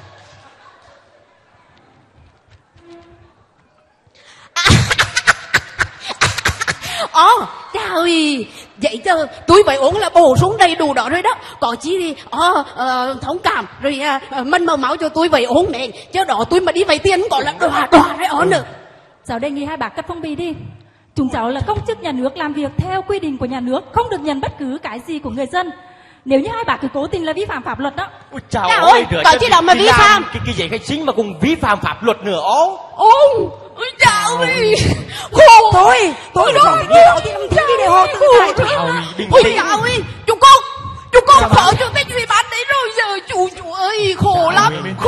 Trời, vậy chứ túi vậy uống là bổ sung đầy đủ đó rồi đó. Có chi đi thống cảm rồi mình màu máu cho túi vậy uống nè. Chứ đó túi mà đi vay tiền còn là đòa rồi ó nữa. Cháu đề nghị hai bác cắt phong bì đi. Chúng cháu là công chức nhà nước làm việc theo quy định của nhà nước, không được nhận bất cứ cái gì của người dân. Nếu như hai bác cứ cố tình là vi phạm pháp luật đó. Ôi trời ơi, có chi đâu mà vi phạm. Cái giấy khai sinh mà cùng vi phạm pháp luật nữa ó. Ôi trời ơi. Khổ. Thôi rồi đi họ thì làm gì đi để họ tự giải thôi. Ôi trời ơi, chú con phở cho tết ủy ban đấy rồi giờ chú ơi khổ lắm.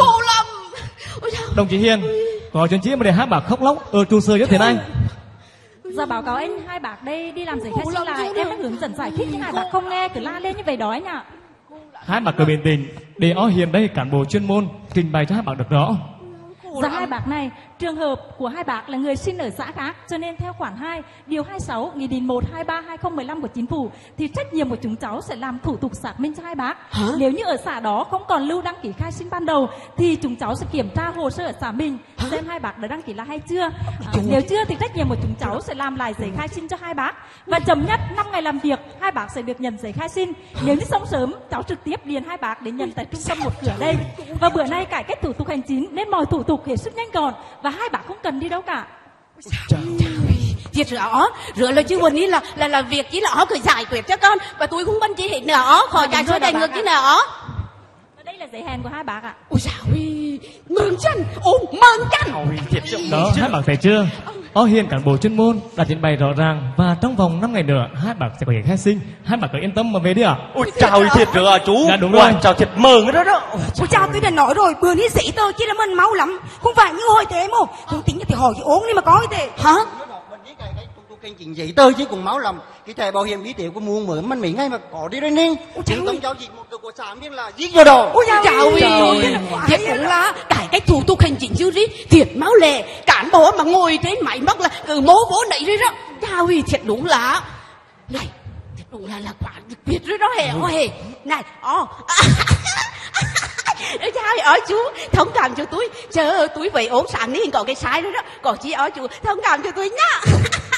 Đồng chí Hiền, có chuyện chi mà để hai bác khóc lóc ở trụ sở như thế này? Dạ báo cáo anh, hai bác đây đi làm giấy khai sinh lại, em đã hướng dẫn giải thích nhưng hai bác không nghe, cứ la lên như vậy đó anh ạ. Hai bác cứ bình tĩnh, để ó Hiền đây cán bộ chuyên môn trình bày cho hai bác được rõ. Dạ hai bác này, trường hợp của hai bác là người sinh ở xã khác, cho nên theo khoản 2, điều 26, Nghị định 123/2015 của Chính phủ thì trách nhiệm của chúng cháu sẽ làm thủ tục xác minh cho hai bác. Nếu như ở xã đó không còn lưu đăng ký khai sinh ban đầu thì chúng cháu sẽ kiểm tra hồ sơ ở xã mình xem hai bác đã đăng ký là hay chưa. Nếu chưa thì trách nhiệm của chúng cháu sẽ làm lại giấy khai sinh cho hai bác và chậm nhất 5 ngày làm việc hai bác sẽ được nhận giấy khai sinh. Nếu như xong sớm, cháu trực tiếp điền hai bác đến nhận tại trung tâm một cửa đây. Và bữa nay cải cách thủ tục hành chính nên mọi thủ tục hết sức nhanh gọn và hai bác không cần đi đâu cả. Thiệt rõ rồi là chứ buồn ý là việc chỉ là ó cứ giải quyết cho con và tôi không băn chi hết nữa ó khỏi chạy số đầy ngược chứ nào ó. Đây là giấy hẹn của hai bác ạ. Ôi dào ơi, mừng chân, mừng chân. Đó, hai bác thấy chưa? Ó Hiền cán bộ chuyên môn đã trình bày rõ ràng và trong vòng 5 ngày nữa hai bác sẽ có thể khai sinh. Hai bác cứ yên tâm mà về đi ạ. Ôi chào thiệt rồi à chú. Dạ đúng rồi. Chào thiệt mừng đó đó. Ôi chào tôi đã nói rồi, bữa nay giấy tờ chỉ là mình máu lắm, không phải như hồi thế mà. Không tính thì hỏi chứ uống đi mà có cái thế. Hả? Cái chuyện giấy tờ chứ cùng máu lắm. Cái thẻ bảo hiểm y tế của muôn mới mình ngay mà có đi đây nè. Chúng tâm cháu dịch một cái của xã biết là giết vào đầu. Ôi chào ơi, thiệt cũng là cải cách thủ tục hành chính chứ đi. Thiệt máu lệ, cán bộ mà ngồi trên máy móc là cứ mố vỗ nấy rồi đó. Chào ơi, thiệt đúng là này, thiệt đúng là quá biệt rồi đó hề. Này, chào chú thông cảm cho tôi chờ tôi vậy ốm sáng đi có cái sai đó còn chỉ chú thông cảm cho tôi nhá.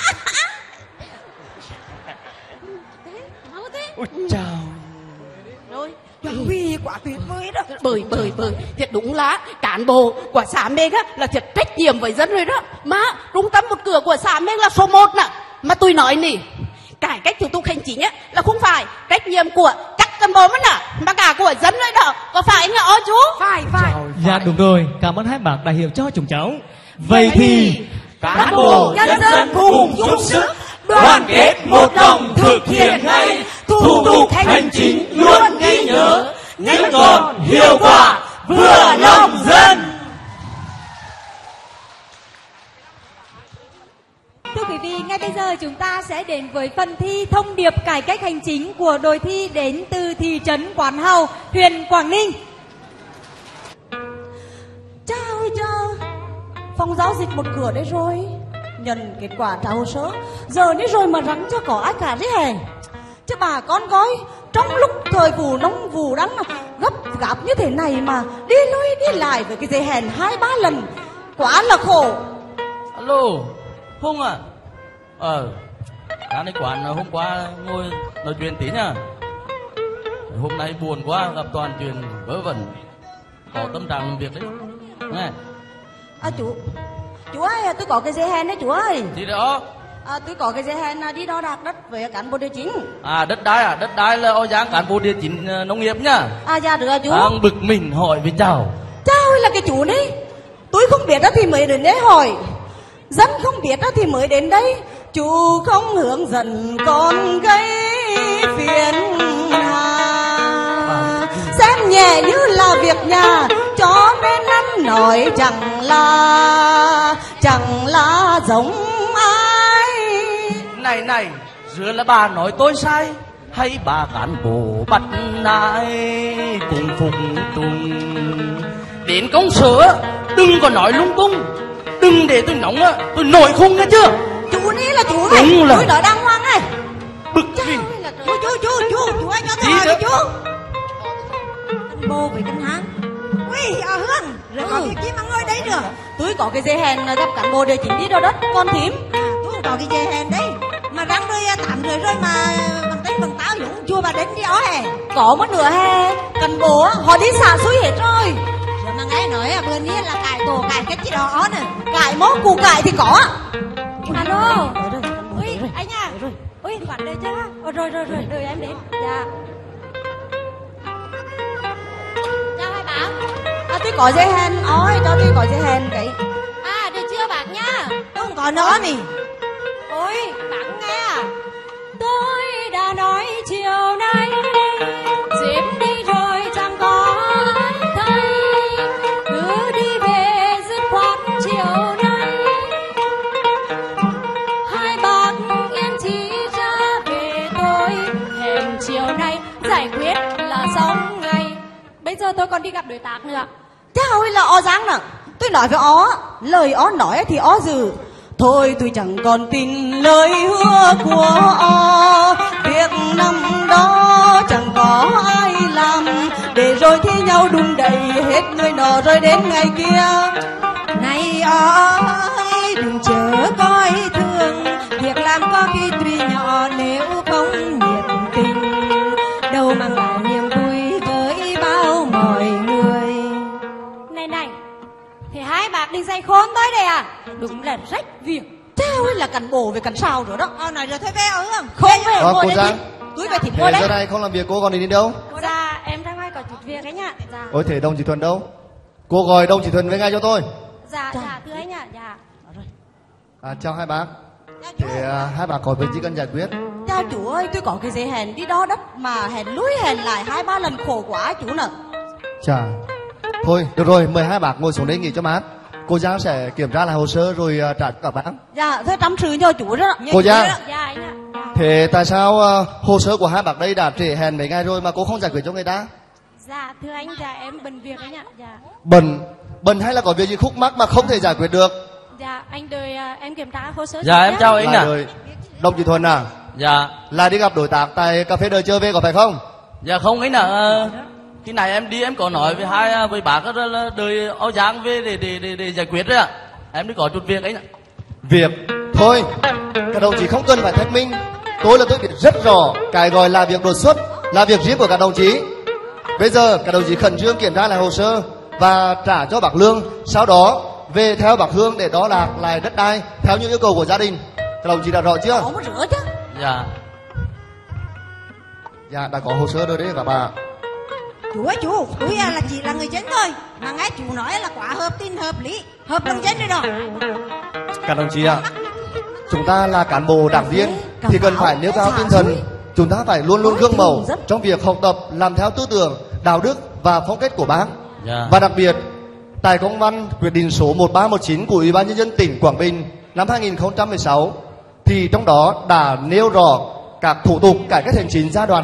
Ôi chào rồi Huy quả tuyệt vời đó. Bởi thiệt đúng là cán bộ của xã mình á là thiệt trách nhiệm với dân rồi đó. Mà trung tâm một cửa của xã mình là số 1 nè. Mà tôi nói nè, cải cách thủ tục hành chính á là không phải trách nhiệm của các cán bộ mà cả của dân rồi đó. có phải nhở chú? Phải. Dạ đúng rồi, cảm ơn hai bác đã hiểu cho chúng cháu. Vậy thì cán bộ nhân dân cùng chung sức đoàn kết một lòng thực hiện ngay thủ tục hành chính luôn ghi nhớ, nhanh gọn hiệu quả vừa lòng dân. Thưa quý vị, ngay bây giờ chúng ta sẽ đến với phần thi thông điệp cải cách hành chính của đội thi đến từ thị trấn Quán Hào, huyện Quảng Ninh. Cha ơi cha, phòng giao dịch một cửa đấy rồi. Nhận kết quả trả hồ sơ, giờ đấy rồi mà rắn cho có ai cả đấy hề. Chứ bà con coi, trong lúc thời vụ nóng vụ đắng gấp gáp như thế này mà đi lui đi lại với cái giấy hẹn 2-3 lần, quá là khổ. Alo, Hùng à? Ra đây quán hôm qua ngồi nói chuyện tí nha. Hôm nay buồn quá, gặp toàn chuyện vớ vẩn, có tâm trạng việc đấy. Nghe. Chú ơi, tôi có cái giấy hẹn đấy chú ơi. Gì đó? Tôi có cái giấy hẹn đi đo đạc đất với cán bộ địa chính. Đất đai à? Đất đai là Giang cán bộ địa chính nông nghiệp nhá. Dạ được chú. Đang bực mình hỏi với cháu. Cháu ơi là cái chú đấy. Tôi không biết đó thì mới đến đấy hỏi. Dân không biết đó thì mới đến đây. Chú không hướng dẫn con gây phiền hà, xem nhẹ như là việc nhà, cho nên ăn nói chẳng là giống ai. Này, giữa là bà nói tôi sai, hay bà cán bộ bắt nại cùng phục tùng. Đến công sở đừng có nói lung tung, đừng để tôi nóng á, tôi nổi khung nghe chưa? Chú ní là chú này, tôi nói đàng hoàng này. Bực gì? Chú ơi cho tôi hỏi chú. Cán bộ với kinh hán. Ui, Hương, rồi có việc gì mà ngồi đây được? Tôi có cái giấy hẹn gặp cán bộ địa chính đi đo đất, con thím. Tôi có cái giấy hẹn đấy. Mà răng rồi 8 rưỡi rồi mà bằng tay bằng táo dũng chua bà đến đi ó hè. Có một nửa hè, cán bộ họ đi xả xui hết rồi. Rồi mà nghe nói bữa nay là cải tổ cải cách gì đó nè. Cải mó củ cải thì có. Alo. Ui, anh à. Ui, quản đây chứ. Rồi, đợi em đến. Dạ. Chào hai bạn. Tôi có giấy hẹn, ôi cho tôi có giấy hẹn cái. Được chưa bạn nha? Tôi không có nó nè. Ôi, bạn nghe à? Tôi đã nói chiều nay dịp đi rồi chẳng có thấy, cứ đi về dứt khoát chiều nay. Hai bác yên chỉ ra về tôi, hẹn chiều nay giải quyết là xong ngày. Bây giờ tôi còn đi gặp đối tác nữa. Cháu ơi là ó Giang nè. Tôi nói với ó, lời ó nói thì ó giữ. Thôi tôi chẳng còn tin lời hứa của ó. Việc năm đó chẳng có ai làm, để rồi thi nhau đùn đẩy hết người nọ rồi đến ngày kia. Này ơi, đừng chớ coi thường, việc làm có khi tuy nhỏ nếu không nhiệt tình, đâu mang lại niềm vui với bao mọi người. Này, thì hai bác đi dạy khôn tới đây à? Đúng là rách việc. Cháu ơi là cán bộ với cán sao rồi đó. Nói rồi thôi về không? Không về ngồi cô đây Giang. Tôi về thịt ngồi đấy. Giờ này không làm việc cô còn đi đâu? Dạ, em ra ngoài có chút việc ấy nhá. Dạ. Ôi thế đồng chí Thuần đâu? Cô gọi đồng chí Thuần về ngay cho tôi. Dạ, thưa anh ạ, dạ. Chào hai bác. Thế hai bác có việc gì cần giải quyết? Chào chú ơi, tôi có cái giấy hẹn đi đo đất mà hẹn lui hẹn lại 2-3 lần, khổ quá chú nè. Chà, thôi được rồi, mời hai bác ngồi xuống đây nghỉ cho mát. Cô Giang sẽ kiểm tra lại hồ sơ rồi trả cho các bác. Dạ, thôi chăm sự cho chú đó. Cô Giang. Dạ anh ạ. Thế tại sao hồ sơ của hai bác đây đã trễ hẹn mấy ngày rồi mà cô không giải quyết cho người ta? Dạ, thưa anh, dạ em bận việc anh ạ. Dạ. Bận hay là có việc gì khúc mắc mà không thể giải quyết được? Dạ, anh đợi em kiểm tra hồ sơ. Dạ, em chào anh ạ. Đồng chí Thuần à? Dạ. Là đi gặp đối tác tại cà phê Đời Chơi về có phải không? Dạ không anh ạ. Khi này em đi em có nói với bác là đợi Âu Giang về để giải quyết đấy ạ. Em đi có chút việc anh ạ. Việc? Thôi, các đồng chí không cần phải thuyết minh. Tôi biết rất rõ cái gọi là việc đột xuất là việc riêng của các đồng chí. Bây giờ các đồng chí khẩn trương kiểm tra lại hồ sơ và trả cho bác Lương, sau đó về theo bác Hương để đo đạc lại đất đai theo những yêu cầu của gia đình. Các đồng chí đã rõ chưa? Có một rửa chứ. Dạ. Dạ đã có hồ sơ rồi đấy các bà. Chú ơi chú, tôi là chỉ là người dân thôi, mà nghe chú nói là quá hợp tình hợp lý, hợp lòng dân rồi đó. Các đồng chí ạ, chúng ta là cán bộ đảng viên thì cần phải nêu cao tinh thần, chúng ta phải luôn luôn gương mẫu trong việc học tập, làm theo tư tưởng, đạo đức và phong cách của Bác. Và đặc biệt tại công văn quyết định số 1319 của Ủy ban nhân dân tỉnh Quảng Bình năm 2016 thì trong đó đã nêu rõ các thủ tục cải cách hành chính giai đoạn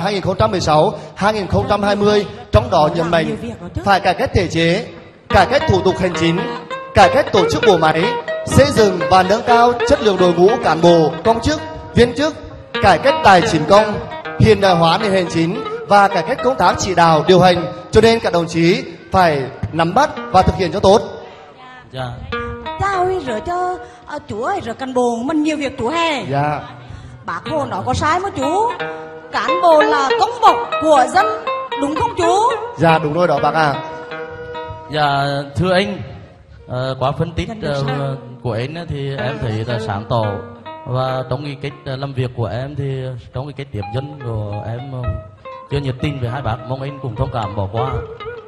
2016-2020, trong đó nhấn mạnh phải cải cách thể chế, cải cách thủ tục hành chính, cải cách tổ chức bộ máy, xây dựng và nâng cao chất lượng đội ngũ cán bộ, công chức, viên chức, cải cách tài chính công, hiện đại hóa nền hành chính và cải cách công tác chỉ đạo điều hành. Cho nên các đồng chí phải nắm bắt và thực hiện cho tốt. Cha ơi, rồi cho chú ơi, rồi cán bộ mình nhiều việc chú hè. Dạ. Bác Hồ nói có sai mà chú, cán bộ là công bộc của dân, đúng không chú? Dạ đúng rồi đó bác ạ. Dạ thưa anh, qua phân tích của anh thì em thấy là sáng tỏ, và trong cái cách làm việc của em thì trong cái cách tiếp dân của em chưa nhiệt tình về hai bác, mong anh cùng thông cảm bỏ qua.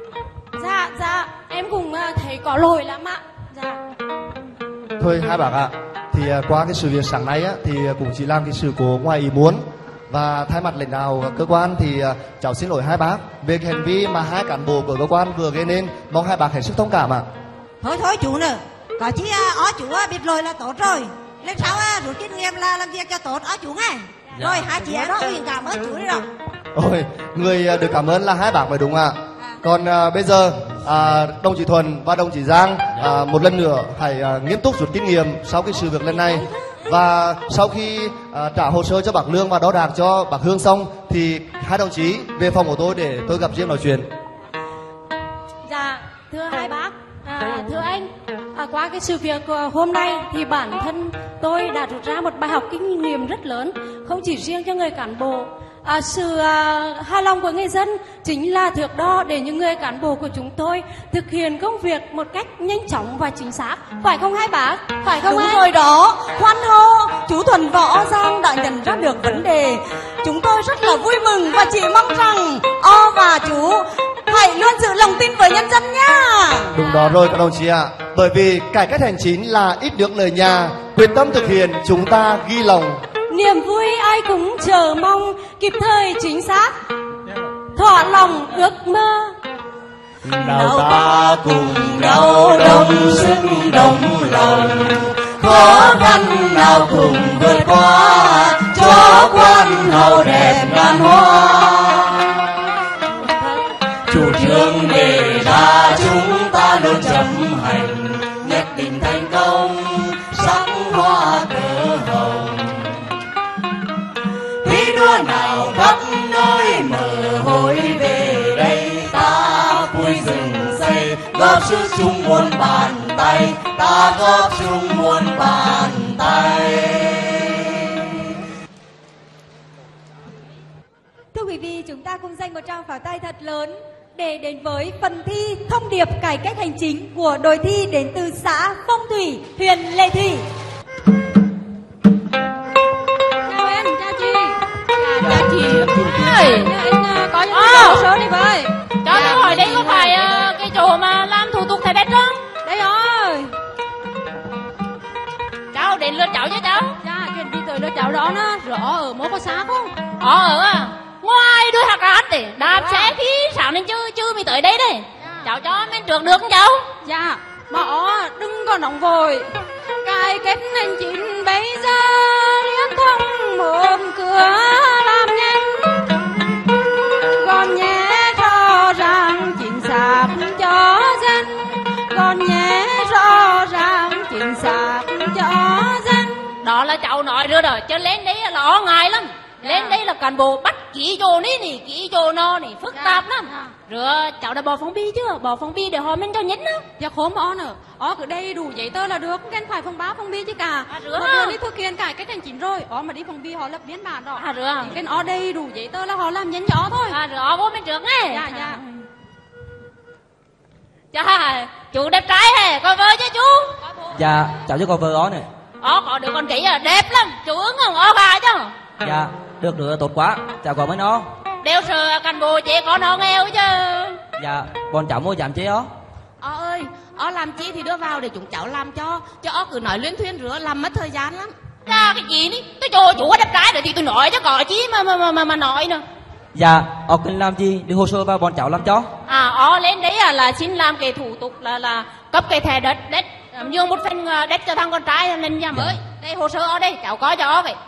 Dạ em cũng thấy có lỗi lắm ạ. Dạ. Thôi hai bác ạ, thì qua cái sự việc sáng nay á, thì cũng chỉ làm cái sự cố ngoài ý muốn, và thay mặt lãnh đạo cơ quan thì cháu xin lỗi hai bác về cái hành vi mà hai cán bộ của cơ quan vừa gây nên, mong hai bác hết sức thông cảm ạ. Thôi chú nữa, có chí chú biết lỗi là tốt rồi, lần sau rút kinh nghiệm là làm việc cho tốt chú nghe. Rồi hai chị đó cảm ơn chú rồi. Ôi, người được cảm ơn là hai bác phải đúng ạ. Còn bây giờ đồng chí Thuần và đồng chí Giang một lần nữa hãy nghiêm túc rút kinh nghiệm sau cái sự việc lần này, và sau khi trả hồ sơ cho bác Lương và đo đạc cho bác Hương xong thì hai đồng chí về phòng của tôi để tôi gặp riêng nói chuyện. Dạ thưa hai bác, thưa anh, qua cái sự việc hôm nay thì bản thân tôi đã rút ra một bài học kinh nghiệm rất lớn, không chỉ riêng cho người cán bộ. Sự hài lòng của người dân chính là thước đo để những người cán bộ của chúng tôi thực hiện công việc một cách nhanh chóng và chính xác, phải không hai bác? Phải không? Đúng anh? rồi đó, khoan hô, chú Thuần Võ Giang đã nhận ra được vấn đề. Chúng tôi rất là vui mừng và chỉ mong rằng và chú hãy luôn giữ lòng tin với nhân dân nhá. Đúng đó rồi các đồng chí ạ, bởi vì cải cách hành chính là ít nước lời nhà, quyết tâm thực hiện chúng ta ghi lòng. Niềm vui ai cũng chờ mong, kịp thời chính xác, thỏa lòng ước mơ. Nào ta cùng nhau đồng sức đồng lòng, khó khăn nào cùng vượt qua, cho quan hậu đẹp ngàn hoa. Chủ trương đề ra chúng ta luôn chấp hành, nhất định thành công, sắc hoa cờ hồng. Thi đua nào khắp nơi mở hội về đây, ta vui rừng xây, góp sức chung muôn bàn tay, ta góp chung muôn bàn tay. Thưa quý vị, chúng ta cùng dành một tràng pháo tay thật lớn để đến với phần thi thông điệp cải cách hành chính của đội thi đến từ xã Phong Thủy, huyện Lệ Thủy. Chào em, chào chị. Chào chị. Ơi, anh có những hồ sơ đi với. Cho tôi hỏi đây có phải cái chỗ mà làm thủ tục thẻ đất không? Đây rồi. Cháu đến lượt cháu chứ cháu? Dạ, chuyện đi tới lượt cháu đó nó rõ ở mố có xa không? Ở à? Ngoài đuôi hạt rát để đạp xe khi sáng đến chưa mới tới đây đây. Cháu cho mình trước được không cháu? Dạ, mà đừng có nóng vội. Cải cách hành chính bây giờ liên thông một cửa làm nhanh, còn nhé rõ ràng chính xác cho dân, còn nhé rõ ràng chính xác cho dân. Đó là cháu nói rồi đó, chứ lên đấy là lo ngại lắm. Lên đây là cán bộ bắt ký vô ní nè, ký vô no nè, phức tạp lắm. Rồi cháu đã bỏ phong bì chưa? Bỏ phong bì để họ mình cho nhín á. Dạ khổ mà nữa. Cứ đầy đủ giấy tờ là được, cần phải phong báo phong bì chứ cả. Một đường đi thực hiện cải cách hành chính rồi, mà đi phong bì họ lập biên bản đó. Cái đầy đủ giấy tờ là họ làm nhín cho thôi. Rồi vô bên trước nghe. Dạ. Dạ, chú đẹp trai hề, có vợ chứ chú? Dạ, cháu chứ có vợ ó nè. Có đứa con kỹ đẹp lắm, chú ứng không? Gà chứ? Dạ, được tốt quá, cháu có mấy nó. Đeo sợ cán bộ chỉ có nó nghèo chứ. Dạ, bọn cháu mua giảm chế ó. Ơi, làm chi thì đưa vào để chúng cháu làm cho cứ nói luyên thuyên rửa làm mất thời gian lắm. Ra cái gì đi, tôi cho chủ có đẹp gái rồi thì tôi nói chứ có chí mà nói nữa. Dạ, cần làm gì đưa hồ sơ vào bọn cháu làm cho. Lên đấy là xin làm cái thủ tục là cấp cái thẻ đất nhường một phần đất cho thằng con trai lên nhà mới. Đây hồ sơ ở đây, cháu có cho vậy.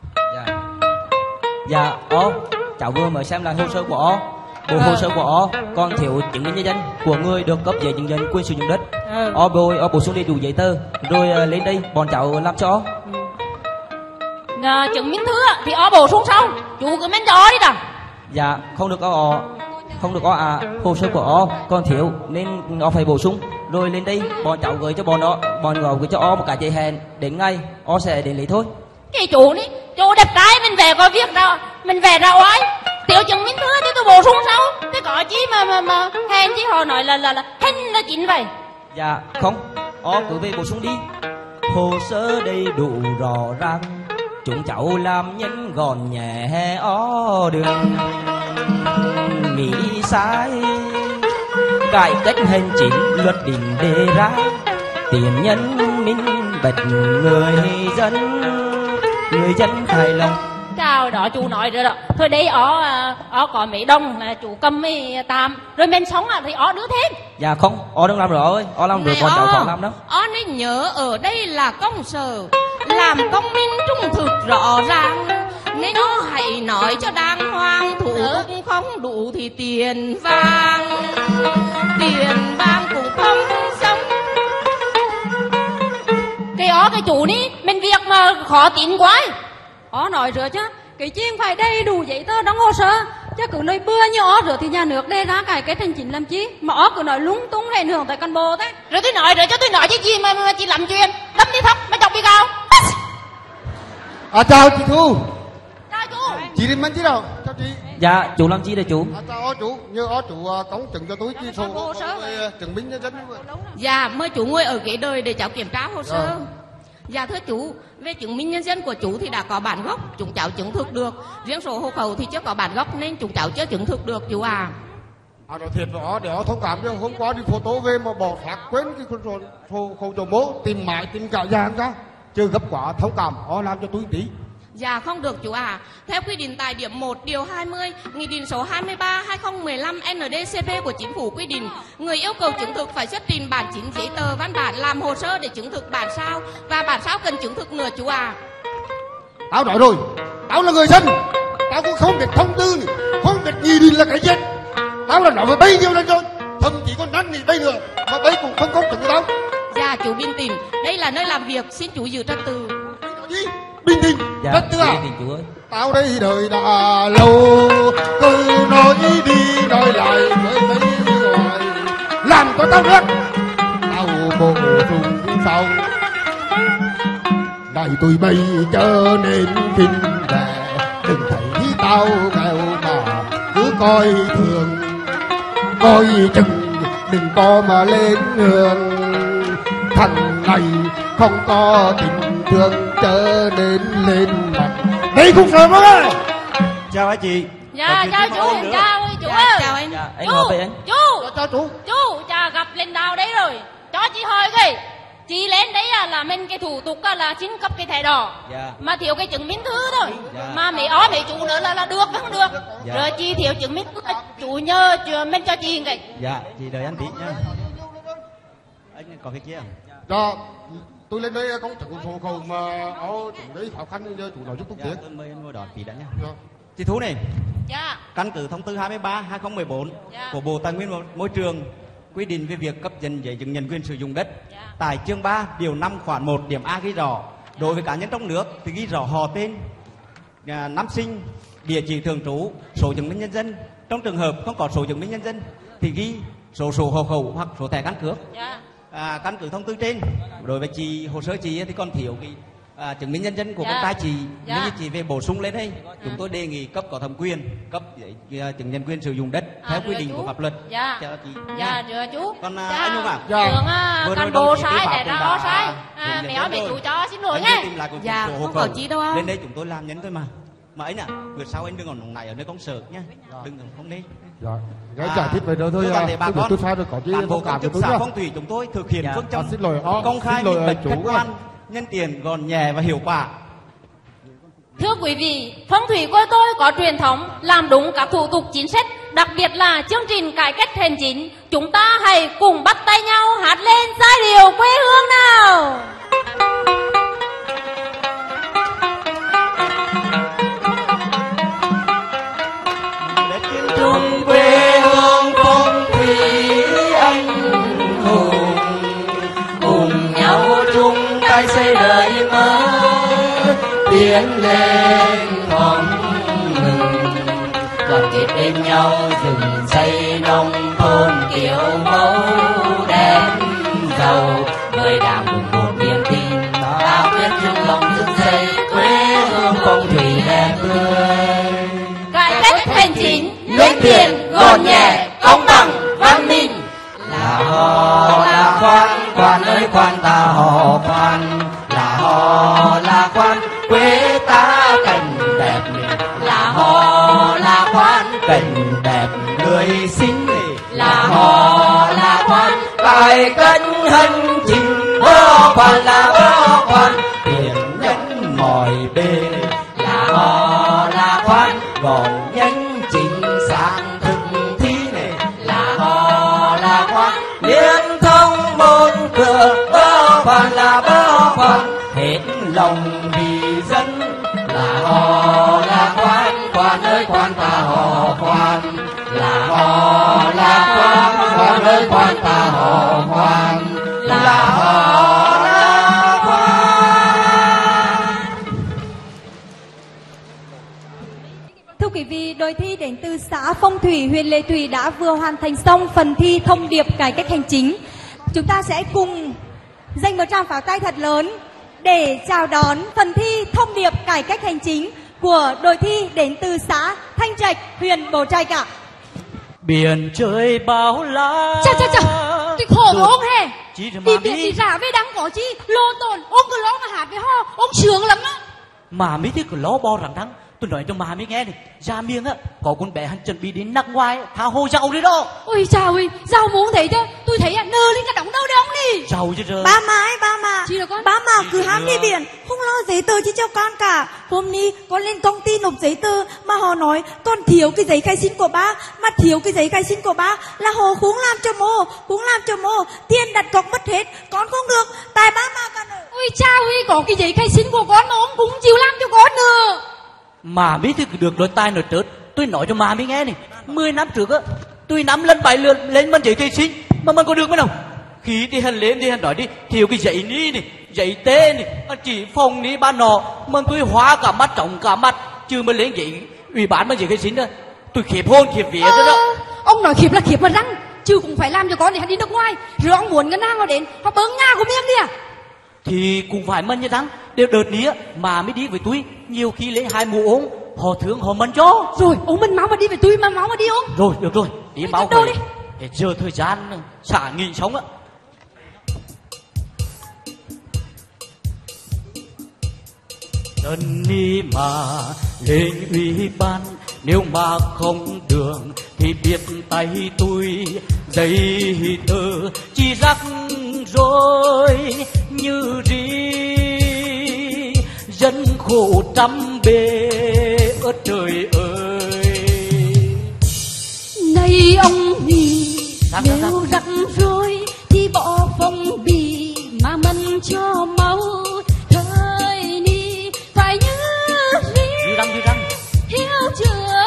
Dạ, cháu vừa mới xem lại hồ sơ của bộ hồ sơ của còn thiếu chứng minh nhân dân của người được cấp giấy chứng nhận quyền sử dụng đất. Bổ sung đầy đủ giấy tờ rồi lên đây bọn cháu làm cho. Chứng minh thư thì bổ sung sau, chú cứ men cho đi nào. Dạ, không được có hồ sơ của còn thiếu nên phải bổ sung rồi lên đây bọn cháu gửi cho bọn gửi cho một cái giấy hẹn đến ngày sẽ đến lấy thôi. Cái chú đi, chú đẹp gái mình về có việc đâu, mình về ra oai. Tiểu chứng minh thư thì tôi bổ sung sau. Thế có chi mà hèn chứ họ nói là hình là chính vậy. Dạ không, cứ về bổ sung đi. Hồ sơ đầy đủ rõ ràng, chúng cháu làm nhân gọn nhẹ đường nghĩ sai. Cải cách hành chính luật định đề ra, tiền nhân minh bạch người dân hài lòng. Chào đó chú nói rồi đó. Thôi đây có mấy đồng là chú cầm mấy tạm rồi mình sống thì đưa thêm. Dạ không, đừng làm rồi, làm rồi bọn cháu không làm đâu. Nên nhớ ở đây là công sở, làm công minh trung thực rõ ràng, nên hãy nói cho đàng hoàng. Thủ tục không đủ thì tiền vàng cũng không sống. Cái chủ đi mình việc mà khó tin quá. Nói rồi chứ cái chiên phải đầy đủ giấy tờ đóng hồ sơ, chứ cứ nói bưa như rồi thì nhà nước đề ra cải cách hành chính làm chi mà cứ nói lung tung ảnh hưởng tới cán bộ thế. Rồi tôi nói rồi chứ tôi nói chứ gì mà chị làm chuyện đâm đi thấp mà chọc đi cao. Chào chị Thu. Chào chú. Chị đi mang chứ đâu? Chào chị. Dạ chú làm chi đây chú? Chào chú, như chú cống chứng cho túi chi số chứng minh nhân dân. Dạ mời chú ngồi ở ghế đời để cháu kiểm tra hồ sơ. Dạ thưa chú, về chứng minh nhân dân của chú thì đã có bản gốc, chúng cháu chứng thực được. Riêng sổ hộ khẩu thì chưa có bản gốc nên chúng cháu chưa chứng thực được chú à. Rồi thiệt đó, để thông cảm chứ hôm qua đi photo về mà bỏ phát quên cái con sổ khẩu cho bố, tìm mãi tìm cả giang ra. Chưa gấp quá, thông cảm, làm cho túi tí. Dạ không được chú à. Theo quy định tại điểm 1 điều 20 Nghị định số 23/2015 NDCP của Chính phủ quy định, người yêu cầu chứng thực phải xuất trình bản chính giấy tờ văn bản làm hồ sơ để chứng thực bản sao, và bản sao cần chứng thực nữa chú à. Tao nói rồi, tao là người dân, tao cũng không biết thông tư này, không biết nghị định là cái gì. Tao là nói với bấy nhiêu lần rồi, thậm chí còn năn nỉ bấy nữa mà bấy cũng không chứng cho tao. Dạ chú bình tĩnh, đây là nơi làm việc, xin chú giữ trật tự. Bình tĩnh, dạ, rất tự hào. Chú ơi. Tao đây đời đã lâu, cứ nói đi nói lại với mấy người, làm cho tao biết tao bổ sung sau. Này tôi bây trở nên phim vẻ, đừng thấy tao nghèo mà cứ coi thường, coi chừng đừng có mà lên hương. Thằng này không có tình thương trở nên lên mặt. Đây cũng sợ bác ơi. Chào anh chị. Dạ chào chú, chào chú ơi. Chào anh. Dạ, anh ngồi đây anh. Chào chú. Chú, chào gặp lãnh đạo đấy rồi. Cho chị hỏi cái, chị lên đấy là mình cái thủ tục là xin cấp cái thẻ đỏ. Dạ. Mà thiếu cái chứng minh thư thôi. Dạ. Mà mấy chú nữa là được không được. Dạ. Rồi chị thiếu chứng minh thư, chú nhờ mình cho chị cái. Dạ, chị đợi anh tí nha. Anh có cái kia à? Dạ, tôi lên đây có chứng sổ khẩu mà chúng đấy khó khăn nên chủ nói giúp tôi Dạ, tôi mời anh ngồi đón tí đã nha. Dạ. Chị Thu này. Dạ. Căn cứ thông tư 23/2014 dạ. của Bộ Tài nguyên và Môi trường quy định về việc cấp giấy chứng nhận quyền sử dụng đất. Dạ. Tại chương 3 điều 5 khoản 1 điểm A ghi rõ, đối với cá nhân trong nước thì ghi rõ họ tên, năm sinh, địa chỉ thường trú, số chứng minh nhân dân. Trong trường hợp không có số chứng minh nhân dân thì ghi sổ hộ khẩu hoặc số thẻ căn cước. Dạ. Căn cứ thông tư trên, đối với chị hồ sơ chị thì còn thiếu cái chứng minh nhân dân của dạ. con trai chị. Dạ. Nếu như chị về bổ sung lên đây, chúng tôi đề nghị cấp có thẩm quyền cấp giấy chứng nhận quyền sử dụng đất theo quy định của pháp luật. Dạ. Cho chị. Dạ, dạ chú. Còn dạ. anh Nhung à? Tưởng cán bộ sai để ra ó sai. Mẹ chú cho xin lỗi nghe. Dạ, không có chi đâu. Lên đây chúng tôi làm nhấn thôi mà. Mà anh à, vượt sau anh đừng còn nóng này ở nơi công sở nhá. Đừng không đi. Rồi, cái giải thích về đó thôi. Tôi sai rồi, có chứ cán bộ thông cảm công cho chức tôi xã nhá. Phong Thủy chúng tôi thực hiện phương châm Xin lỗi, công khai, xin lỗi minh bạch, chủ khách ơi. quan, nhân tiền, gọn nhẹ và hiệu quả. Thưa quý vị, phong thủy của tôi có truyền thống làm đúng các thủ tục chính sách, đặc biệt là chương trình cải cách hành chính. Chúng ta hãy cùng bắt tay nhau hát lên giai điệu quê hương nào. Trung quê hương phong thủy anh hùng, cùng nhau chung tay xây đời mới, tiến lên không ngừng, đoàn kết bên nhau dựng xây nông thôn kiểu mẫu đẹp giàu, với đảng cùng một niềm tin ta quyết chung lòng dựng xây quê hương phong thủy đẹp tươi. Cải cách hành chính Linh thiện, gọn nhẹ, công bằng, văn minh. Là hò là khoan, khoan ơi khoan ta hò khoan. Là hò là khoan, quê ta cảnh đẹp. Là hò là khoan, cảnh đẹp người xinh. Là hò là khoan, cải cách hành chính. Hò khoan là hò khoan, tiền nhân mọi bên. Là hò là khoan, gọn nhanh chính xác thực thi này. Là hò là khoan, liên thông môn cửa. Bơ khoan là bơ khoan, hết lòng vì dân. Là hò là khoan, khoan ơi khoan ta hò khoan. Là hò là khoan, khoan ơi khoan ta hò khoan. Là hò là khoan. Thưa quý vị, đội thi đến từ xã Phong Thủy, huyện Lệ Thủy đã vừa hoàn thành xong phần thi thông điệp cải cách hành chính. Chúng ta sẽ cùng dành một tràng pháo tay thật lớn để chào đón phần thi thông điệp cải cách hành chính của đội thi đến từ xã Thanh Trạch, huyện Bố Trạch ạ. Biển trời bao la. Chà, cái khổ của ông hè. Chị Đi biển đi ra với đắng có chi lô tồn. Ông cứ lo mà hát với ho, ông sướng lắm á. Mà mấy thứ cứ lo bo rằng thắng. Tôi nói cho mà mới nghe này, ra miệng á có con bé hắn chuẩn bị đến nắc ngoài thả hồ giàu đấy đó. Ôi chào ơi, giàu muốn thấy chứ. Tôi thấy nơ lên cả đóng đâu đấy ông đi. Giàu chứ trời. Ba mà Chị là con. Ba mà cứ ham đi biển, không lo giấy tờ chi cho con cả. Hôm nay con lên công ty nộp giấy tờ mà họ nói con thiếu cái giấy khai sinh của ba, mà thiếu cái giấy khai sinh của ba là họ cũng làm cho mô, tiền đặt cọc mất hết, con không được, tại ba mà cả nữa. Ôi chào ơi, có cái giấy khai sinh của con mà ông cũng chịu làm cho con nữa. Mà biết thì được đôi tai nổi trớt. Tôi nói cho mà mới nghe này, 10 năm trước á tôi 5 lần 7 lượt lên mình giấy khai sinh mà mình có được mới đâu. Khi thì hắn lên thì hắn nói đi thiếu cái giấy ní này, giấy tê này, chỉ phòng ní ban nọ mà tôi hóa cả mắt trọng cả mắt chứ mới lên giấy ủy ban mà giấy khai sinh đó. Tôi khiếp hôn khiếp vía đó. Ông nói khiếp là khiếp mà răng, chứ cũng phải làm cho con để hắn đi nước ngoài. Rồi ông muốn ngân hàng họ đến họ bớng nhà của miếng đi à. Thì cũng phải mân như thắng. Đều đợt ní mà mới đi với tôi, nhiều khi lấy 2 mũ ống họ thương họ mân cho. Rồi ông mình máu mà đi với tôi mà máu mà đi ông. Rồi được rồi, đi máu đâu về đi. để giờ thời gian xả nghỉ sống á. Dân đi mà lên ủy ban, nếu mà không đường thì biết tay tôi giấy tờ chỉ rắc rối như ri, dân khổ trăm bề ơi trời ơi. Này ông nhì, nếu rắc rối thì bỏ phong bì mà mình cho máu. Thời ni phải như răng hiếu chữa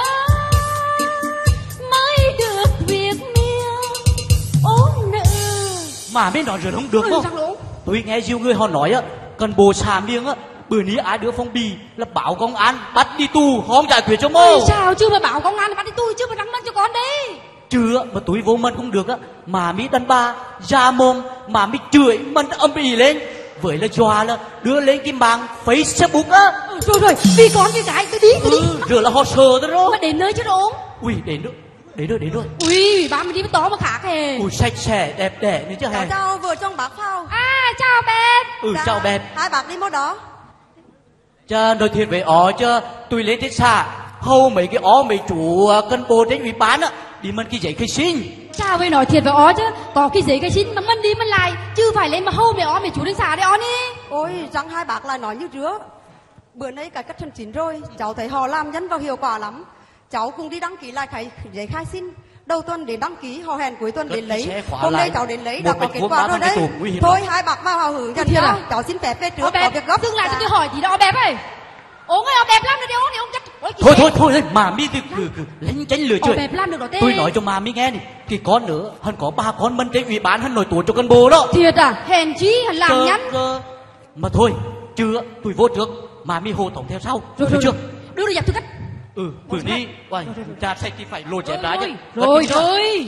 mới được việc miêu ốm nợ. Mà mới nói rồi không được không? Tôi nghe nhiều người họ nói á, cần bồ xà miếng á, bữa ní ai đưa phong bì là báo công an bắt đi tù, không giải quyết cho mô. Sao chưa mà bảo công an bắt đi tù, chưa mà đăng lên cho con đi. Chưa mà túi vô mân không được á, mà mi đàn bà ra mồm mà mi chửi mân âm ỉ lên, với là dọa là đưa lên cái mạng Facebook á. Rồi vì con cái gái tôi đi. Rồi là họ sợ đó đó. Mà đến nơi chứ đâu. Ui đến rồi. Ui ba mình đi với to mà khác hề. Ui sạch sẽ đẹp đẽ nữa chứ hề. Chào vợ chồng bác Phao. Chào bé. Chào bé. Hai bác đi một đó. Chứ nói thiệt với ó chứ tôi lên trên xã hầu mấy cái ó mấy chủ cân bồ trên ủy ban á đi mân cái giấy khai sinh. Cha ơi nói thiệt với ó chứ, có cái giấy khai sinh mà mân đi mân lại, chứ phải lên mà hô mẹ ó mẹ chú đến xã đấy ó đi. Ôi rằng hai bác lại nói như trước. Bữa nay cải cách hành chính rồi, cháu thấy họ làm nhanh và hiệu quả lắm. Cháu cùng đi đăng ký lại cái giấy khai sinh. Đầu tuần đến đăng ký, họ hẹn cuối tuần đến lấy. Hôm nay cháu đến lấy đã có kết quả rồi đấy. Thôi hai bác vào hào hứng dần nhau. Cháu xin phép về trước, có việc gấp. Dừng lại cho tôi hỏi gì đó ó bẹp ơi. Ố ơi ó bẹp lắm rồi đi ó này ông chắc. Thôi mà mi cứ lánh tránh lừa chơi. Bẹp làm được đó tê. Tôi nói cho mà mi nghe này, cái con nữa, hắn có 3 con mân trên ủy ban hắn nổi tuổi cho con bồ đó. Thiệt à, hèn chi hắn làm nhắn. Mà thôi, chưa, tôi vô trước, mà mi hồ tổng theo sau. Rồi chưa? Đưa đi dập tư cách. Vừa đi, uầy, cha say thì phải lôi chém đá chứ. Rồi.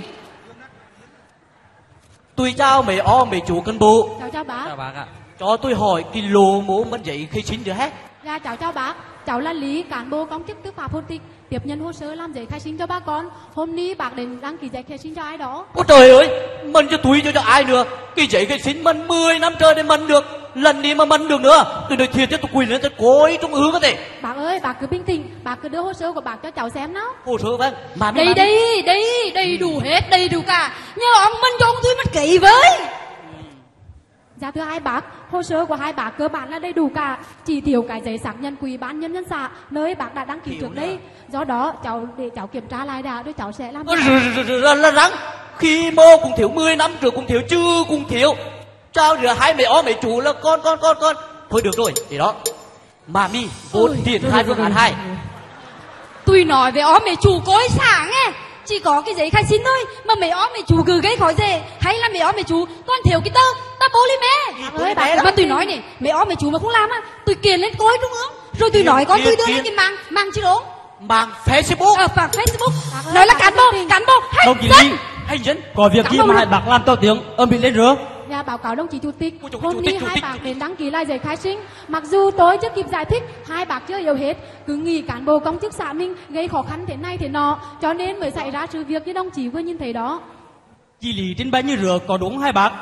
Tôi chào mấy o mấy chú cân bộ. Chào bác. Chào bác ạ. Cho tôi hỏi cái lô mố mất giấy khi xin được hết. Dạ chào bác. Cháu là Lý, cán bộ công chức tư pháp hôn tịch, tiếp nhận hồ sơ làm giấy khai sinh cho ba con. Hôm nay bác đến đăng ký giấy khai sinh cho ai đó. Ôi trời ơi, mần cho túi cho ai nữa. Cái giấy khai sinh mần 10 năm trời để mần được. Lần đi mà mần được nữa. Tôi nói thiệt cho tôi quỳ lên tôi cối trong ứ có thể. Bác ơi, bác cứ bình tĩnh, bác cứ đưa hồ sơ của bác cho cháu xem nào. Hồ sơ vâng. Đây, đầy đủ hết, đầy đủ cả. Nhờ ông Minh cho ông tôi mất kỹ với. Dạ thưa hai bác, hồ sơ của hai bác cơ bản là đầy đủ cả, chỉ thiếu cái giấy xác nhận của Ủy ban Nhân dân xã nơi bác đã đăng ký trước đây. Do đó để cháu kiểm tra lại đã rồi cháu sẽ làm. Là rắn. Khi mô cũng thiếu 10 năm trước cũng thiếu chứ cũng thiếu. Trao rửa hai mẹ ó mẹ chú là con. Thôi được rồi, thì đó. Mà mi vô triển khai phương án 2. Tôi nói về ó mẹ chủ cối xả nghe. Chỉ có cái giấy khai sinh thôi mà mẹ ó mẹ chú cứ gây khỏi dễ, hay là mẹ ó mẹ chú con thiếu cái tơ polymer. Mà tôi nói này, mẹ ó mẹ chú mà không làm á, tôi kiện lên cối trung ương rồi tôi nói con tôi đưa lên cái mạng chứ đúng. Mạng Facebook. Mạng Facebook. Nói là cán bộ đồng chí Lý hay dân có việc gì mà hai bác làm to tiếng bị lên rửa. Dạ báo cáo đồng chí chủ tịch, hôm nay hai bác đến đăng ký lại giấy khai sinh. Mặc dù tôi chưa kịp giải thích, hai bác chưa hiểu hết, cứ nghĩ cán bộ công chức xã mình gây khó khăn thế này thế nọ, cho nên mới xảy ra sự việc như đồng chí vừa nhìn thấy đó. Chị Lý trên bãi như rửa có đúng hai bác?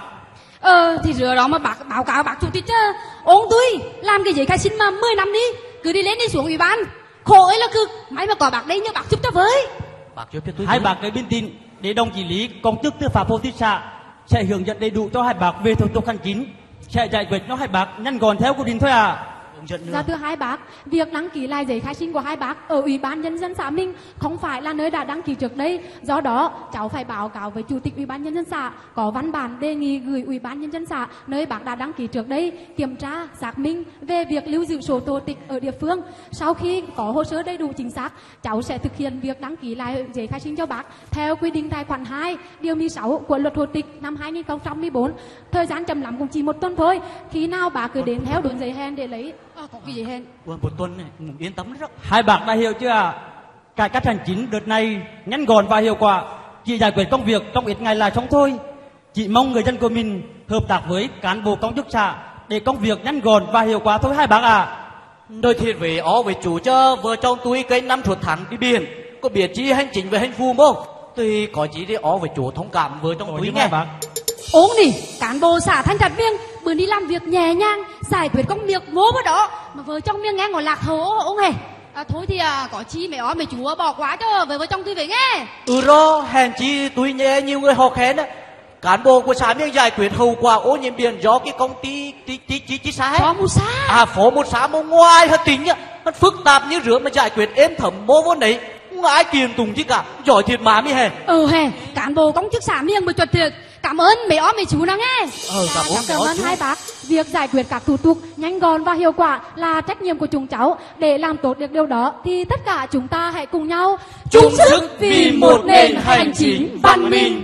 Thì rửa đó mà bác báo cáo bác chủ tịch chứ. Ông tôi làm cái giấy khai sinh mà 10 năm đi, cứ đi lên đi xuống ủy ban, khổ ấy là cực. May mà có bác đây nhớ bác giúp cho với. Bác giúp cho tôi. Hai bác đấy bình tĩnh để đồng chí Lý công chức tư pháp hôn tịch xã sẽ hướng dẫn đầy đủ cho hai bác về thủ tục hành chính, sẽ giải quyết cho hai bác nhanh gọn theo quy định thôi à. Dạ thưa hai bác, việc đăng ký lại giấy khai sinh của hai bác ở Ủy ban Nhân dân xã mình không phải là nơi đã đăng ký trước đây. Do đó cháu phải báo cáo với Chủ tịch Ủy ban Nhân dân xã, có văn bản đề nghị gửi Ủy ban Nhân dân xã nơi bác đã đăng ký trước đây kiểm tra xác minh về việc lưu giữ sổ hộ tịch ở địa phương. Sau khi có hồ sơ đầy đủ chính xác, cháu sẽ thực hiện việc đăng ký lại giấy khai sinh cho bác theo quy định tại khoản 2 điều 16 của Luật hộ tịch năm 2014. Thời gian chậm lắm cũng chỉ 1 tuần thôi. Khi nào bác cứ đến theo đúng giấy hẹn để lấy. Có cái gì hẹn? 1 tuần này cũng yên tâm rất. Hai bác đã hiểu chưa ạ? Cải cách hành chính đợt này nhanh gọn và hiệu quả, chỉ giải quyết công việc trong ít ngày là xong thôi. Chỉ mong người dân của mình hợp tác với cán bộ công chức xã để công việc nhanh gọn và hiệu quả thôi hai bác ạ. Đôi thiệt về ó về chủ cho vợ chồng tôi cây năm chuột thẳng đi biển, có biết chi hành chính với hành phu không? Tôi có chỉ để ó về chủ thông cảm vợ chồng tôi nghe. Ốm đi, cán bộ xã thanh trạch viên bữa đi làm việc nhẹ nhàng, giải quyết công việc vô vào đó mà vợ chồng miếng nghe ngồi lạc hố ông hề. Thôi thì có chi mẹ ó mẹ chú bỏ quá cho vợ chồng tôi về nghe. Rồi hèn chi tôi nghe nhiều người họ khen á. Cán bộ của xã miếng giải quyết hậu quả ô nhiễm biển do cái công ty xã hết. Phó một xã. Phó một xã mà ngoài hết tính á, nó phức tạp như rửa mà giải quyết êm thẩm mô vốn đấy. Không ai kiềm tùng chứ cả, giỏi thiệt mà mi hề. Hề, cán bộ công chức xã miếng mới chuẩn thiệt. Cảm ơn mẹ ó mẹ chú nào nghe. Cảm ơn hai bác. Việc giải quyết các thủ tục nhanh gọn và hiệu quả là trách nhiệm của chúng cháu. Để làm tốt được điều đó thì tất cả chúng ta hãy cùng nhau chung sức vì một nền hành chính văn minh.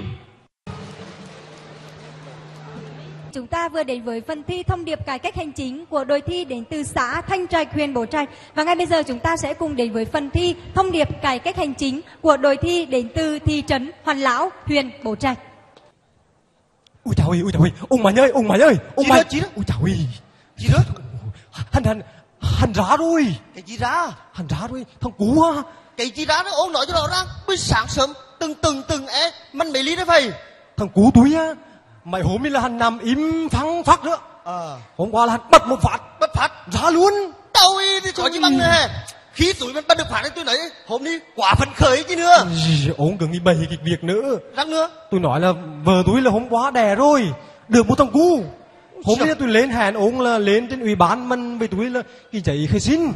Chúng ta vừa đến với phần thi thông điệp cải cách hành chính của đội thi đến từ xã Thanh Trạch, huyện Bố Trạch. Và ngay bây giờ chúng ta sẽ cùng đến với phần thi thông điệp cải cách hành chính của đội thi đến từ thị trấn Hoàn Lão, huyện Bố Trạch. Ui trời ơi, ông Mạnh ơi, ông Mạnh. Chị đó. Ui trời ơi. Chị đó. Hành ra rồi. Cái gì ra? Hành ra rồi, thằng cú ha. Cái gì ra đó, ông nói cho rõ ràng. Bây sáng sớm, từng mình mấy lý đấy phải. Thằng cú túi á, mày hôm nay là hành nằm im phăng phát nữa. Hôm qua là hành bật một phát. Bật phát? Ra luôn. Tao thì có gì bằng nữa. Khi tuổi mình bắt được phản tôi nói hôm nay quả phấn khởi chứ nữa. Ông cứ nghĩ bày cái việc nữa. Răng nữa. Tôi nói là vợ tôi là hôm qua đẻ rồi, được một thằng cu. Hôm nay tôi lên hẹn ông là lên trên ủy ban mình với tôi là cái giấy khai sinh.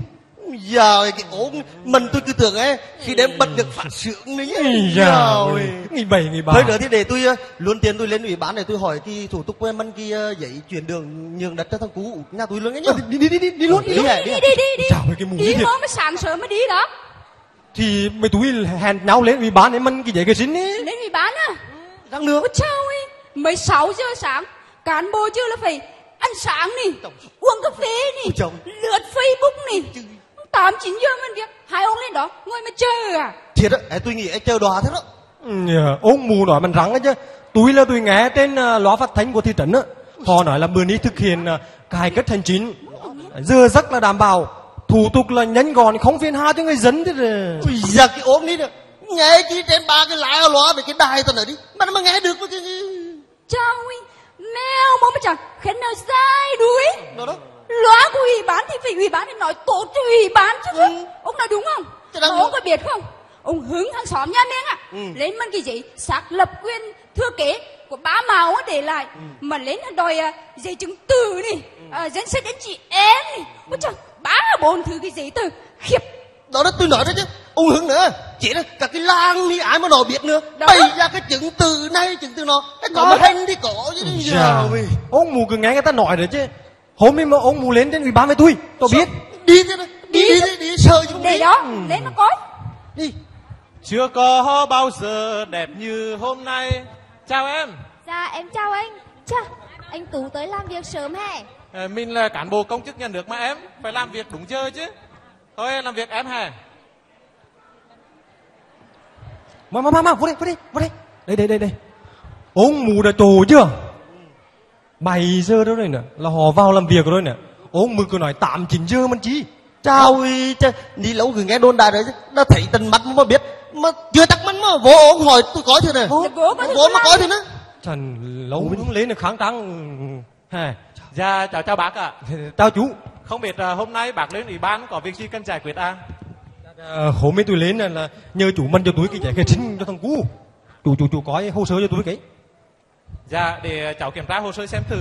Giờ cái ốm mình tôi cứ tưởng ấy khi đem bắt được phản xưởng nữa nhé. Rồi ngày 7 ngày 3. Thôi nữa thì để tôi luôn tiền tôi lên ủy ban để tôi hỏi cái thủ tục của em ăn cái giấy chuyển đường nhường đất cho thằng cú nhà tôi luôn nhá. Đi luôn đi. Chào cái mù đi thôi mới sáng sớm mới đi đó. Thì mấy tôi hẹn nhau lên ủy ban để mình cái giấy khai sinh ấy. Lên ủy ban á? Răng nữa. Ôi chao ơi, 16 giờ sáng cán bộ chưa là phải ăn sáng nè, uống cà phê nè, lướt Facebook nè. 8-9 giờ mình việc hai ông lên đó ngồi mà chờ à? Thiệt á, tôi nghĩ chờ đòa thế đó. Ông mù nói mình rắn ấy chứ. Tôi nghe trên loa phát thanh của thị trấn á, họ nói là bữa nay thực hiện cải cách hành chính, giờ rất là đảm bảo, thủ tục là nhanh gọn, không phiền hà cho người dân thế rồi. Ui giời, cái ốm đi được nghe chỉ trên ba cái lá loa về cái đài tao nói đi mà nó mà nghe được với cái chao ơi mèo mà chẳng khen nào sai đuối đó. Loa của ủy ban thì phải ủy ban thì nói tốt cho ủy ban chứ. Ông nói đúng không? Ông có biết không? Ông Hứng hàng xóm nhà Nén lên mang cái gì xác lập quyền thừa kế của ba Mão để lại mà lên đòi giấy chứng từ này, danh sách đến chị em này. Ôi trời, 3-4 thứ cái giấy tờ khiếp. Đó tôi nói đó chứ. Ông Hứng nữa, chỉ là cả cái làng đi ai mà nó biết nữa. Bày ra cái chứng từ này chứng từ nó, có mà hành thì có chứ. Ông mù cứ nghe người ta nói rồi chứ. Hôm nay mà ông mù lên trên ủy ban với tôi biết. Đi thế đó, đi sơ chứ. Để đó, lên nó coi. Đi. Chưa có bao giờ đẹp như hôm nay. Chào em. Dạ em chào anh. Chà, anh Tú tới làm việc sớm hè. Mình là cán bộ công chức nhà nước mà em, phải làm việc đúng giờ chứ. Thôi làm việc em hè. Mà vô đây. Đây. Ông mù đã trồ chưa? 7 giờ đó rồi nè, là họ vào làm việc rồi nè. Ông mực cứ nói 8-9 giờ mình chi. Chào ơi, đi lâu cứ nghe đồn đại đấy chứ. Đã thấy tận mắt mà biết. Mà chưa chắc mắt mà vô ông hỏi tôi có thế này. Vô mà có thế nữa. Chẳng lâu mình lên được kháng trắng. Dạ chào bác ạ. Chào chú. Không biết hôm nay bác lên ủy ban có việc gì cần giải quyết à? Hôm nay tôi lên là nhờ chủ mình cho tôi cái giải khai sinh cho thằng cu. Chủ có hồ sơ cho tôi cái. Dạ để cháu kiểm tra hồ sơ xem thử.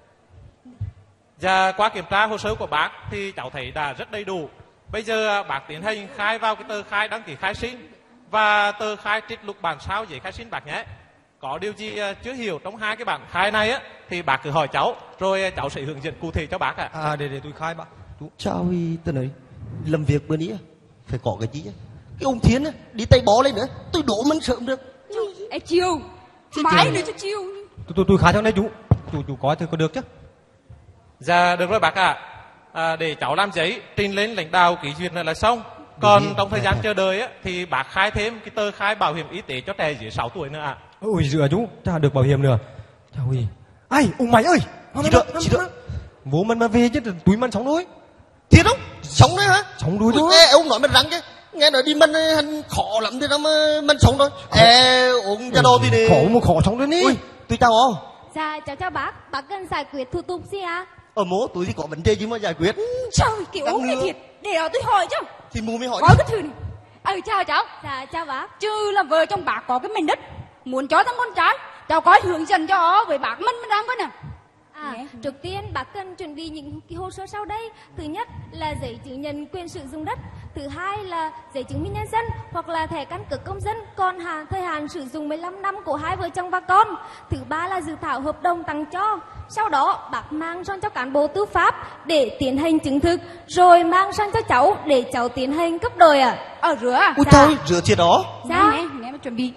Dạ qua kiểm tra hồ sơ của bác thì cháu thấy đã rất đầy đủ. Bây giờ bác tiến hành khai vào cái tờ khai đăng ký khai sinh và tờ khai trích lục bản sao giấy khai sinh bác nhé. Có điều gì chưa hiểu trong hai cái bản khai này á thì bác cứ hỏi cháu rồi cháu sẽ hướng dẫn cụ thể cho bác ạ. Để tôi khai bác. Chào ơi, tôi nói làm việc bữa nay phải có cái gì á. Cái ông Thiến á đi tay bó lên nữa, tôi đổ mình sớm được. Ê chiều, mãi nữa cho chiều. Tôi khai theo đây chú coi thử có được chứ. Dạ được rồi bác ạ. Để cháu làm giấy trình lên lãnh đạo ký duyệt là xong. Còn trong thời gian chờ đợi á thì bác khai thêm cái tờ khai bảo hiểm y tế cho trẻ dưới 6 tuổi nữa ạ. Ôi dựa chú, chả được bảo hiểm nữa. Chào ơi. Ai, ông mày ơi. Chị đợi. Vô mình mà về chứ túi mình sống đuối. Thiệt không? Sống đấy hả? Sống đuối đó. Ông nói mình rắn chứ. Nghe nói đi mình khó lắm thì nó mình sống thôi. Ông ra đồ thì đi. Khó sống đấy ní. Ui, tôi chào ông. Dạ cháu bác cần giải quyết thủ tục gì à? Mố tôi thì có vấn đề gì mà giải quyết. Trời kiểu ông này thiệt. Để đó tôi hỏi chứ. Thì mù mới hỏi. Có cái thư này. Chào cháu. Dạ chào bác. Chứ là vợ chồng bác có cái mảnh đất muốn cho thằng con trai, cháu có hướng dẫn cho với bác mình đang coi nè. Trước tiên bác cần chuẩn bị những cái hồ sơ sau đây. Thứ nhất là giấy chứng nhận quyền sử dụng đất. Thứ hai là giấy chứng minh nhân dân hoặc là thẻ căn cước công dân còn thời hạn sử dụng 15 năm của hai vợ chồng và con. Thứ ba là dự thảo hợp đồng tặng cho. Sau đó bác mang sang cho cán bộ tư pháp để tiến hành chứng thực, rồi mang sang cho cháu để cháu tiến hành cấp đổi ạ. Rửa à? Ui thôi, rửa thiệt đó. Dạ. Nghe mà chuẩn bị.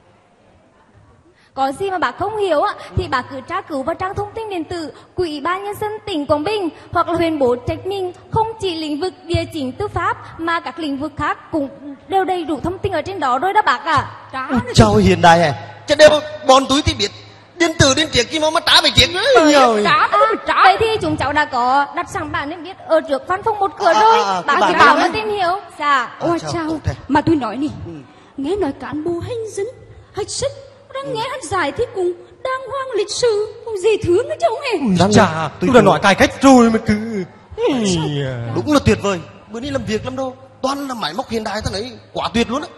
Có gì mà bác không hiểu á thì bác cứ tra cứu vào trang thông tin điện tử của Ủy ban Nhân dân tỉnh Quảng Bình hoặc là huyện Bố Trạch Ninh. Không chỉ lĩnh vực địa chính tư pháp mà các lĩnh vực khác cũng đều đầy đủ thông tin ở trên đó rồi đó bác ạ. Chào hiện đại à? Chứ đều bọn túi thì biết điện tử điện tiếng kia mà trả về tiếng rồi. Vậy thì chúng cháu đã có đặt sẵn bản nên biết ở trước văn phòng một cửa rồi. Bác chỉ bảo nó tìm hiểu. Dạ. Ôi chào. Mà tôi nói nè, nghe nói cán bộ hành dân hạch sách đang nghe anh giải thích cùng đang hoang lịch sử không gì thương nữa chứ ông hề. Chà, tôi đã nói cải cách rồi mà cứ. Đúng là tuyệt vời. Bữa nay làm việc lắm đâu. toàn là máy móc hiện đại thằng ấy quá tuyệt luôn á.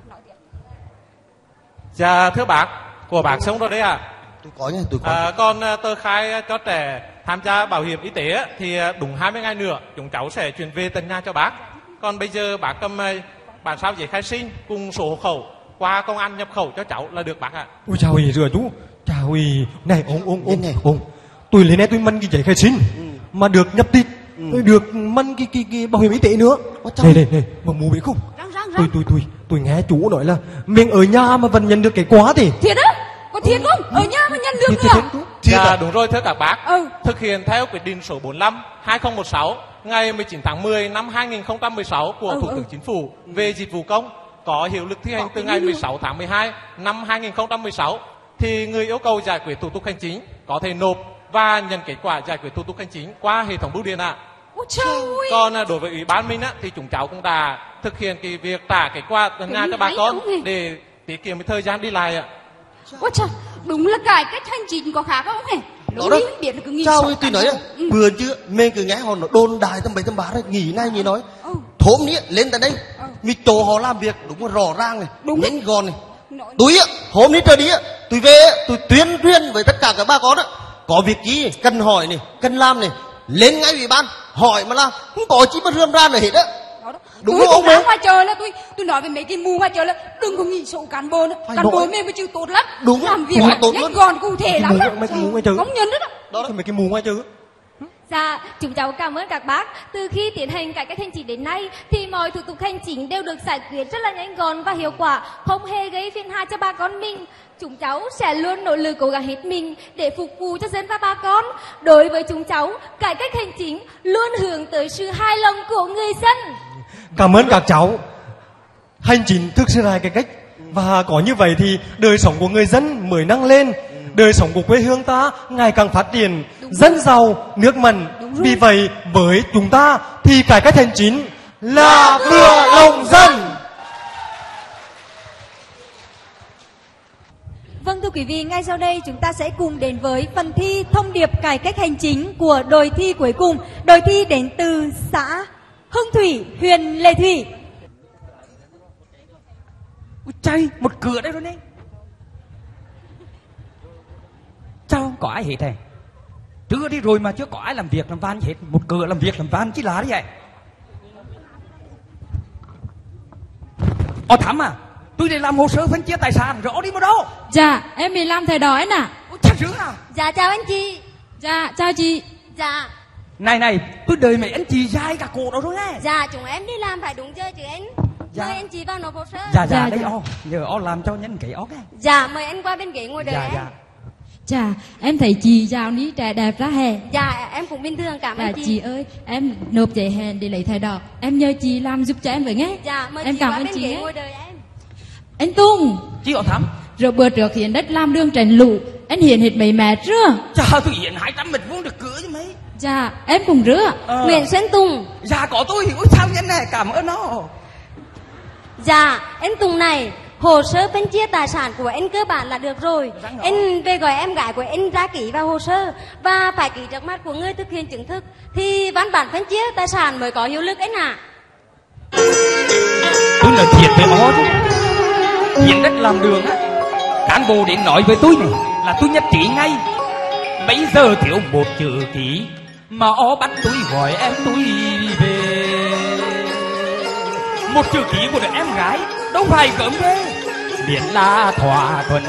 Dạ thưa bác, của bác sống rồi đấy à? Tôi có nha, tôi có. Còn tờ khai cho trẻ tham gia bảo hiểm y tế thì đúng 20 ngày nữa chúng cháu sẽ chuyển về tận nhà cho bác. Còn bây giờ bác cầm bản sao giấy khai sinh cùng sổ hộ khẩu qua công an nhập khẩu cho cháu là được bác ạ. Ôi chào ơi rửa chú. Chào ơi. Này ông. Tôi lên đây tôi mân cái giấy khai sinh mà được nhập tịch. Tôi được mân cái bảo hiểm y tế nữa. Này mà mù biết không? Tôi nghe chú nói là mình ở nhà mà vẫn nhận được cái quà thì. Thiệt á? Có thiệt không? Ở nhà mà nhận được nữa. Dạ đúng rồi thưa các bác. Thực hiện theo quyết định số 45/2016 ngày 19 tháng 10 năm 2016 của Thủ tướng Chính phủ về dịch vụ công có hiệu lực thi hành từ ngày 16 tháng 12 năm 2016 thì người yêu cầu giải quyết thủ tục hành chính có thể nộp và nhận kết quả giải quyết thủ tục hành chính qua hệ thống bưu điện ạ. Còn đối với ủy ban mình thì chúng cháu cũng đã thực hiện cái việc trả kết quả tận nhà cho bà con để tiết kiệm thời gian đi lại ạ. Ôi trời, đúng là cải cách hành chính có khác không hề? Đó đó. Sao tôi nói vừa chưa mình cứ nghe họ nó đồn đại tầm bậy tầm bạ đấy, nghỉ này nghỉ nói. Thốm ní lên tại đây, mi chỗ họ làm việc đúng là rõ ràng này, nhanh gọn này. Tôi hôm ní trời đi tôi về tôi tuyên truyền với tất cả các bà con có việc gì cần hỏi này, cần làm này, lên ngay ủy ban hỏi mà làm, không có chi mà rườm ra nữa hết á. Đúng không ông ấy? Ngoài trời là tôi nói với mấy cái mù ngoài trời là đừng có nghĩ số cán bộ nữa. Cán bộ mình mới chịu tốt lắm. Đúng làm việc nhanh gọn cụ thể lắm đó. Mấy cái mù ngoài trời. Không nhận đó. Mấy cái mù ngoài trời. Dạ, chúng cháu cảm ơn các bác. Từ khi tiến hành cải cách hành chính đến nay thì mọi thủ tục hành chính đều được giải quyết rất là nhanh gọn và hiệu quả, không hề gây phiền hà cho bà con mình. Chúng cháu sẽ luôn nỗ lực cố gắng hết mình để phục vụ cho dân và bà con. Đối với chúng cháu, cải cách hành chính luôn hướng tới sự hài lòng của người dân. Cảm ơn các cháu. Hành chính thực sự là cải cách và có như vậy thì đời sống của người dân mới nâng lên, đời sống của quê hương ta ngày càng phát triển, dân giàu, nước mạnh. Vì vậy với chúng ta thì cải cách hành chính là vừa lòng dân. Vâng thưa quý vị, ngay sau đây chúng ta sẽ cùng đến với phần thi thông điệp cải cách hành chính của đội thi cuối cùng. Đội thi đến từ xã Hưng Thủy, huyện Lệ Thủy. Ui trời, một cửa đây rồi đấy. Sao không có ai hết này? Trưa đi rồi mà chưa có ai làm việc làm van hết. Một cửa làm việc làm van chứ lá đấy vậy. Thắm à, tôi để làm hồ sơ phân chia tài sản rõ đi mà đâu. Dạ, em đi làm thẻ đỏ ấy nè. Chắc rứa à? Dạ chào anh chị. Dạ, chào chị. Dạ. Này, tôi đợi mấy anh chị dai cả cổ đó rồi nè. Dạ, chúng em đi làm phải đúng chơi chứ anh. Dạ. Mời anh chị vào nộp hồ sơ. Dạ, đây nhờ làm cho nhân cái này. Dạ, mời anh qua bên ghế ngồi đợi em. Chà, em thấy chị dạo ní trẻ đẹp ra hè. Dạ, em cũng bình thường, cảm ơn chị. Chị ơi, em nộp giấy hẹn để lấy thẻ đỏ. Em nhờ chị làm giúp cho em với nghe. Dạ, mời em chị cảm qua ơn bên chị ghế nhé. ngồi đợi em. Anh Tung. Chị họ Thắm. Rồi bữa trước hiến đất làm đường tránh lũ, anh hiến hết mấy mẹ chưa? Chà, tôi hiến 200 mét vuông được cửa chứ mấy. Dạ, em cũng rửa. Nguyễn Xuân Tùng. Dạ, có tôi hiểu sao nhân này, cảm ơn nó. Dạ, anh Tùng này, hồ sơ phân chia tài sản của anh cơ bản là được rồi. Anh về gọi em gái của anh ra ký vào hồ sơ và phải ký trước mắt của người thực hiện chứng thực thì văn bản phân chia tài sản mới có hiệu lực anh ạ. Tôi nói thiệt với ó chứ. Hiến đất làm đường á, cán bộ đến nói với tôi này là tôi nhất trí ngay. Bây giờ thiếu một chữ ký mà ó bắt tôi gọi em tôi về. Một chữ ký của đứa em gái đâu phải gớm thế. Miễn là thỏa thuận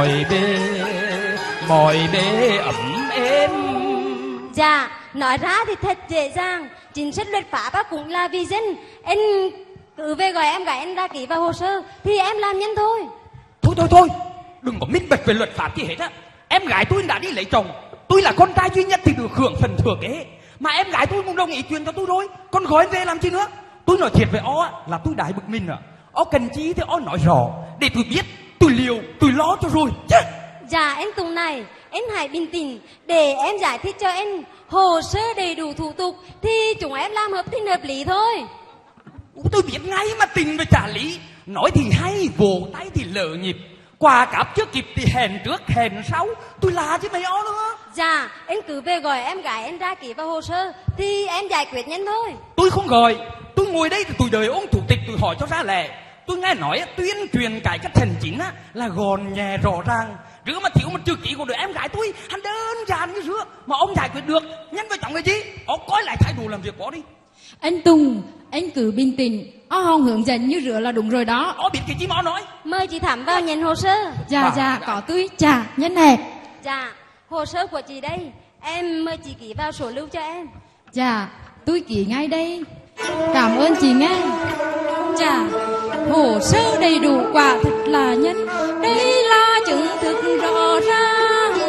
mọi bề ấm êm. Dạ, nói ra thì thật dễ dàng. Chính sách luật pháp cũng là vì dân. Anh cứ về gọi em gái anh ra ký vào hồ sơ thì em làm nhân thôi. Thôi, đừng có minh bạch về luật pháp gì hết á. Em gái tôi đã đi lấy chồng, tôi là con trai duy nhất thì được hưởng phần thừa kế. Mà em gái tôi cũng đồng ý chuyện cho tôi rồi, còn gọi em về làm chi nữa. Tôi nói thiệt với ó là tôi đại bực mình à. Ó cần chi thì ó nói rõ để tôi biết, tôi liều, tôi lo cho rồi chứ. Dạ anh Tùng này, anh hãy bình tĩnh để em giải thích cho anh. Hồ sơ đầy đủ thủ tục thì chúng em làm hợp tình hợp lý thôi. Tôi biết ngay mà tình với trả lý. Nói thì hay, vỗ tay thì lỡ nhịp. Quà cáp chưa kịp thì hèn trước hèn sau. Tôi là chứ mấy ó nữa. Dạ, anh cứ về gọi em gái em ra ký vào hồ sơ thì em giải quyết nhanh thôi. Tôi không gọi, tôi ngồi đây thì tôi đợi ông chủ tịch tôi hỏi cho ra lẽ. Tôi nghe nói tuyên truyền cải cách hành chính là gọn nhẹ rõ ràng. Rứa mà thiếu một chữ ký của đứa em gái tôi, hắn đơn giản như rứa mà ông giải quyết được, nhanh với chồng cái gì? Ông coi lại thái độ làm việc của đi. Anh Tùng, anh cứ bình tĩnh. Hồng hướng dẫn như rửa là đúng rồi đó. Ông biết cái gì mà ông nói? Mời chị Thắm vào nhận hồ sơ. Dạ, có tôi. Dạ, nhân hẹp. Dạ, hồ sơ của chị đây. Em mời chị ký vào sổ lưu cho em. Dạ, tôi ký ngay đây. Cảm ơn chị nghe. Dạ, hồ sơ đầy đủ quả thật là nhân. Đây là chứng thực rõ ràng.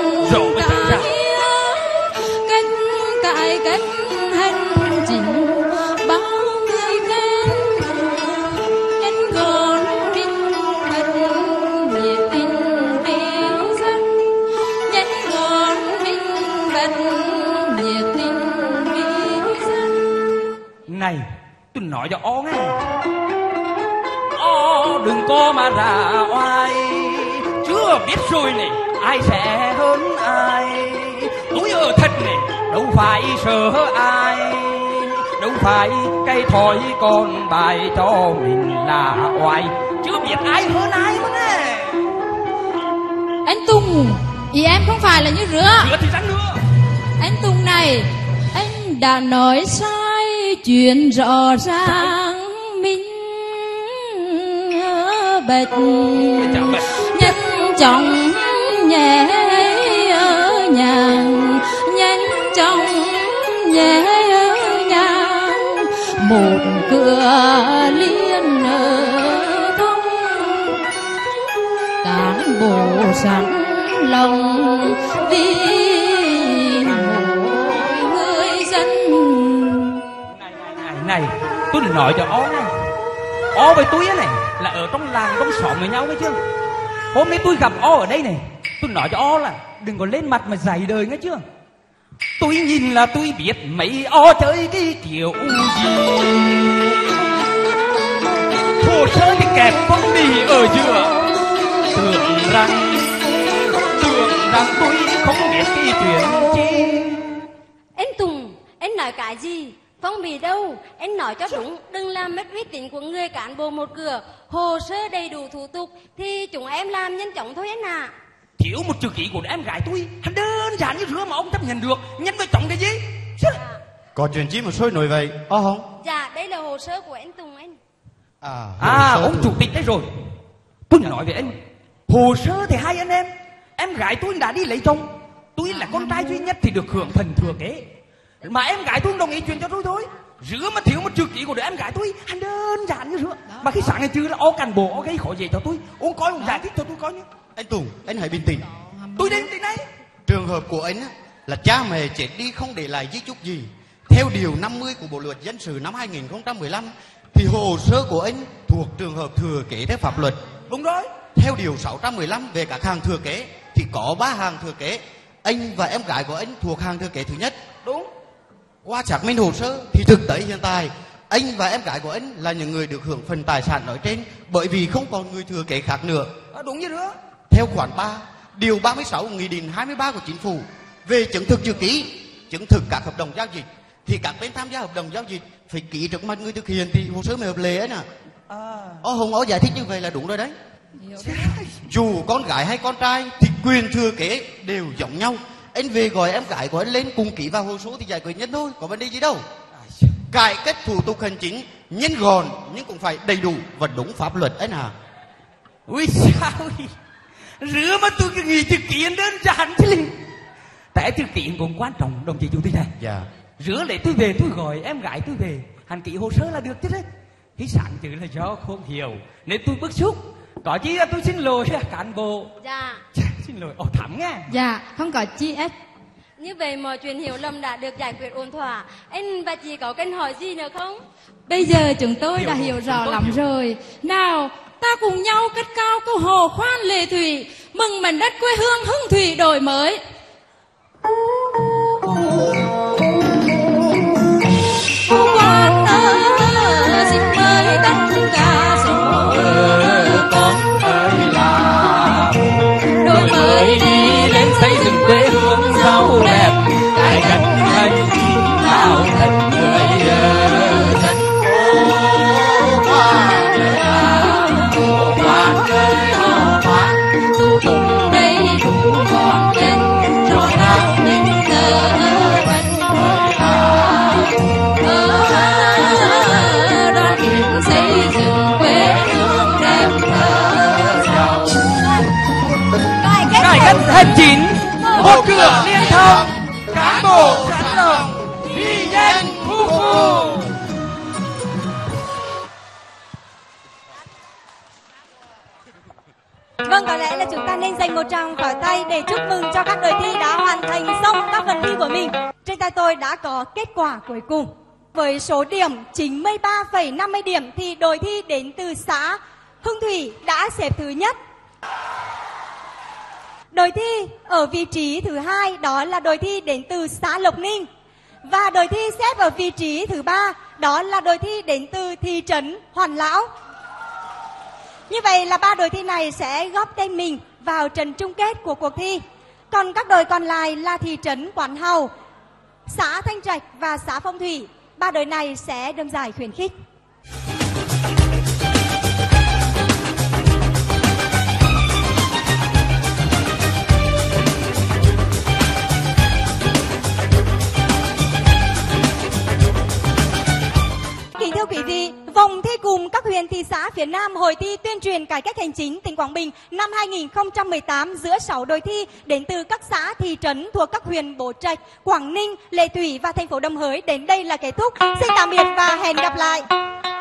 Cải cách hành chính bao người khen. Nhân gọn minh bạch nhiệt tình vì dân. Nhân gọn minh bạch nhiệt tình vì dân. Này, tôi nói cho ó nghe. Ó đừng có mà ra oai. Chưa biết rồi này, ai sẽ hơn ai. Tôi ở thật này, đâu phải sợ ai. Đâu phải cái thói con bài cho mình là oai. Chưa biết ai hơn ai mà nè. Anh Tùng, ý em không phải là như rứa. Rứa thì rắn nữa. Anh Tùng này, anh đã nói sai chuyện rõ ràng. Minh bạch nhanh chóng nhẹ nhàng. Nhanh chóng nhẹ nhàng. Một cửa liên thông. Cán bộ sẵn lòng vì mỗi người dân. Này, tôi nói cho ó này. Ó với tôi này là ở trong làng trong xóm với nhau nghe chưa? Hôm nay tôi gặp ó ở đây này, tôi nói cho ó là đừng có lên mặt mà dày đời nghe chưa? Tôi nhìn là tôi biết mấy ó chơi cái kiểu gì. Hồ sơ thì kẹp phong bì ở giữa. Tưởng rằng tôi không biết cái chuyện chi. Anh Tùng, anh nói cái gì? Phong bì đâu? Anh nói cho đúng, đừng làm mất uy tín của người cán bộ một cửa. Hồ sơ đầy đủ thủ tục thì chúng em làm nhanh chóng thôi anh à. Thiếu một chữ ký của em gái tôi, hắn đơn giản như rứa mà ông chấp nhận được. Nhanh với chồng cái gì? Có chuyện chi mà sôi nổi vậy? Không? Dạ, đây là hồ sơ của anh Tùng anh. Ông chủ tịch đấy rồi. Tôi nói với anh, hồ sơ thì hai anh em gái tôi đã đi lấy chồng. Tôi là con trai duy nhất thì được hưởng phần thừa kế. Mà em gái tôi không đồng ý chuyện cho tôi thôi. Rứa mà thiếu một chữ ký của đứa em gái tôi, hắn đơn giản như rứa. Mà khi sáng ngày chưa là ó cán bộ, ó gây khỏi về cho tôi. Ông coi, ông giải thích cho tôi coi nhé. Anh Tùng, anh hãy bình tĩnh. Tôi đến thế này. Trường hợp của anh là cha mẹ chết đi không để lại di chúc gì. Theo điều 50 của Bộ luật dân sự năm 2015 thì hồ sơ của anh thuộc trường hợp thừa kế theo pháp luật. Đúng rồi. Theo điều 615 về các hàng thừa kế thì có 3 hàng thừa kế. Anh và em gái của anh thuộc hàng thừa kế thứ nhất. Đúng. Qua xác minh hồ sơ thì thực tế hiện tại anh và em gái của anh là những người được hưởng phần tài sản nói trên, bởi vì không còn người thừa kế khác nữa. Đúng như nữa. Theo khoản 3 điều 36 Nghị định 23 của Chính phủ về chứng thực chữ ký, chứng thực các hợp đồng giao dịch thì các bên tham gia hợp đồng giao dịch phải ký trước mặt người thực hiện thì hồ sơ mới hợp lệ ấy nè. Hùng giải thích như vậy là đúng rồi đấy. Dù con gái hay con trai thì quyền thừa kế đều giống nhau. Anh về gọi em gái của anh lên cùng ký vào hồ sơ thì giải quyết nhân thôi, có vấn đề gì đâu. Cải cách thủ tục hành chính nhanh gọn nhưng cũng phải đầy đủ và đúng pháp luật ấy nè. Ui sao rứa mà tôi cứ nghĩ chữ kiện đơn giản chứ liền. Tại chữ kiện cũng quan trọng đồng chí chủ tịch này. Dạ. Rứa để tôi về tôi gọi em gái tôi về, hành ký hồ sơ là được chứ đấy. Cái sáng chữ là do không hiểu nên tôi bức xúc. Có chi tôi xin lỗi cán bộ. Dạ. Xin lỗi. Thắm nghe. Dạ, không có chi hết. Như vậy mọi chuyện hiểu lầm đã được giải quyết ổn thỏa. Anh và chị có cần hỏi gì nữa không? Bây giờ chúng tôi đã hiểu rõ lắm rồi. Nào, ta cùng nhau cất cao câu Hồ Khoan Lệ Thủy, mừng mảnh đất quê hương hưng thủy đổi mới. Quan xin mời tất cả con ơi là đổi mới đi lên xây dựng quê hương giàu hành chính, một cửa liên thông, cán bộ sẵn lòng, vì dân phục vụ. Vâng, có lẽ là chúng ta nên dành một tràng pháo tay để chúc mừng cho các đội thi đã hoàn thành xong các phần thi của mình. Trên tay tôi đã có kết quả cuối cùng. Với số điểm 93,50 điểm thì đội thi đến từ xã Hưng Thủy đã xếp thứ nhất. Đội thi ở vị trí thứ hai đó là đội thi đến từ xã Lộc Ninh. Và đội thi xếp ở vị trí thứ ba đó là đội thi đến từ thị trấn Hoàn Lão. Như vậy là ba đội thi này sẽ góp tên mình vào trận chung kết của cuộc thi. Còn các đội còn lại là thị trấn Quán Hào, xã Thanh Trạch và xã Phong Thủy. Ba đội này sẽ đâm giải khuyến khích. Kính thưa quý vị, vòng thi cụm các huyện thị xã phía Nam hội thi tuyên truyền cải cách hành chính tỉnh Quảng Bình năm 2018 giữa 6 đội thi đến từ các xã thị trấn thuộc các huyện Bố Trạch, Quảng Ninh, Lệ Thủy và thành phố Đồng Hới đến đây là kết thúc. Xin tạm biệt và hẹn gặp lại.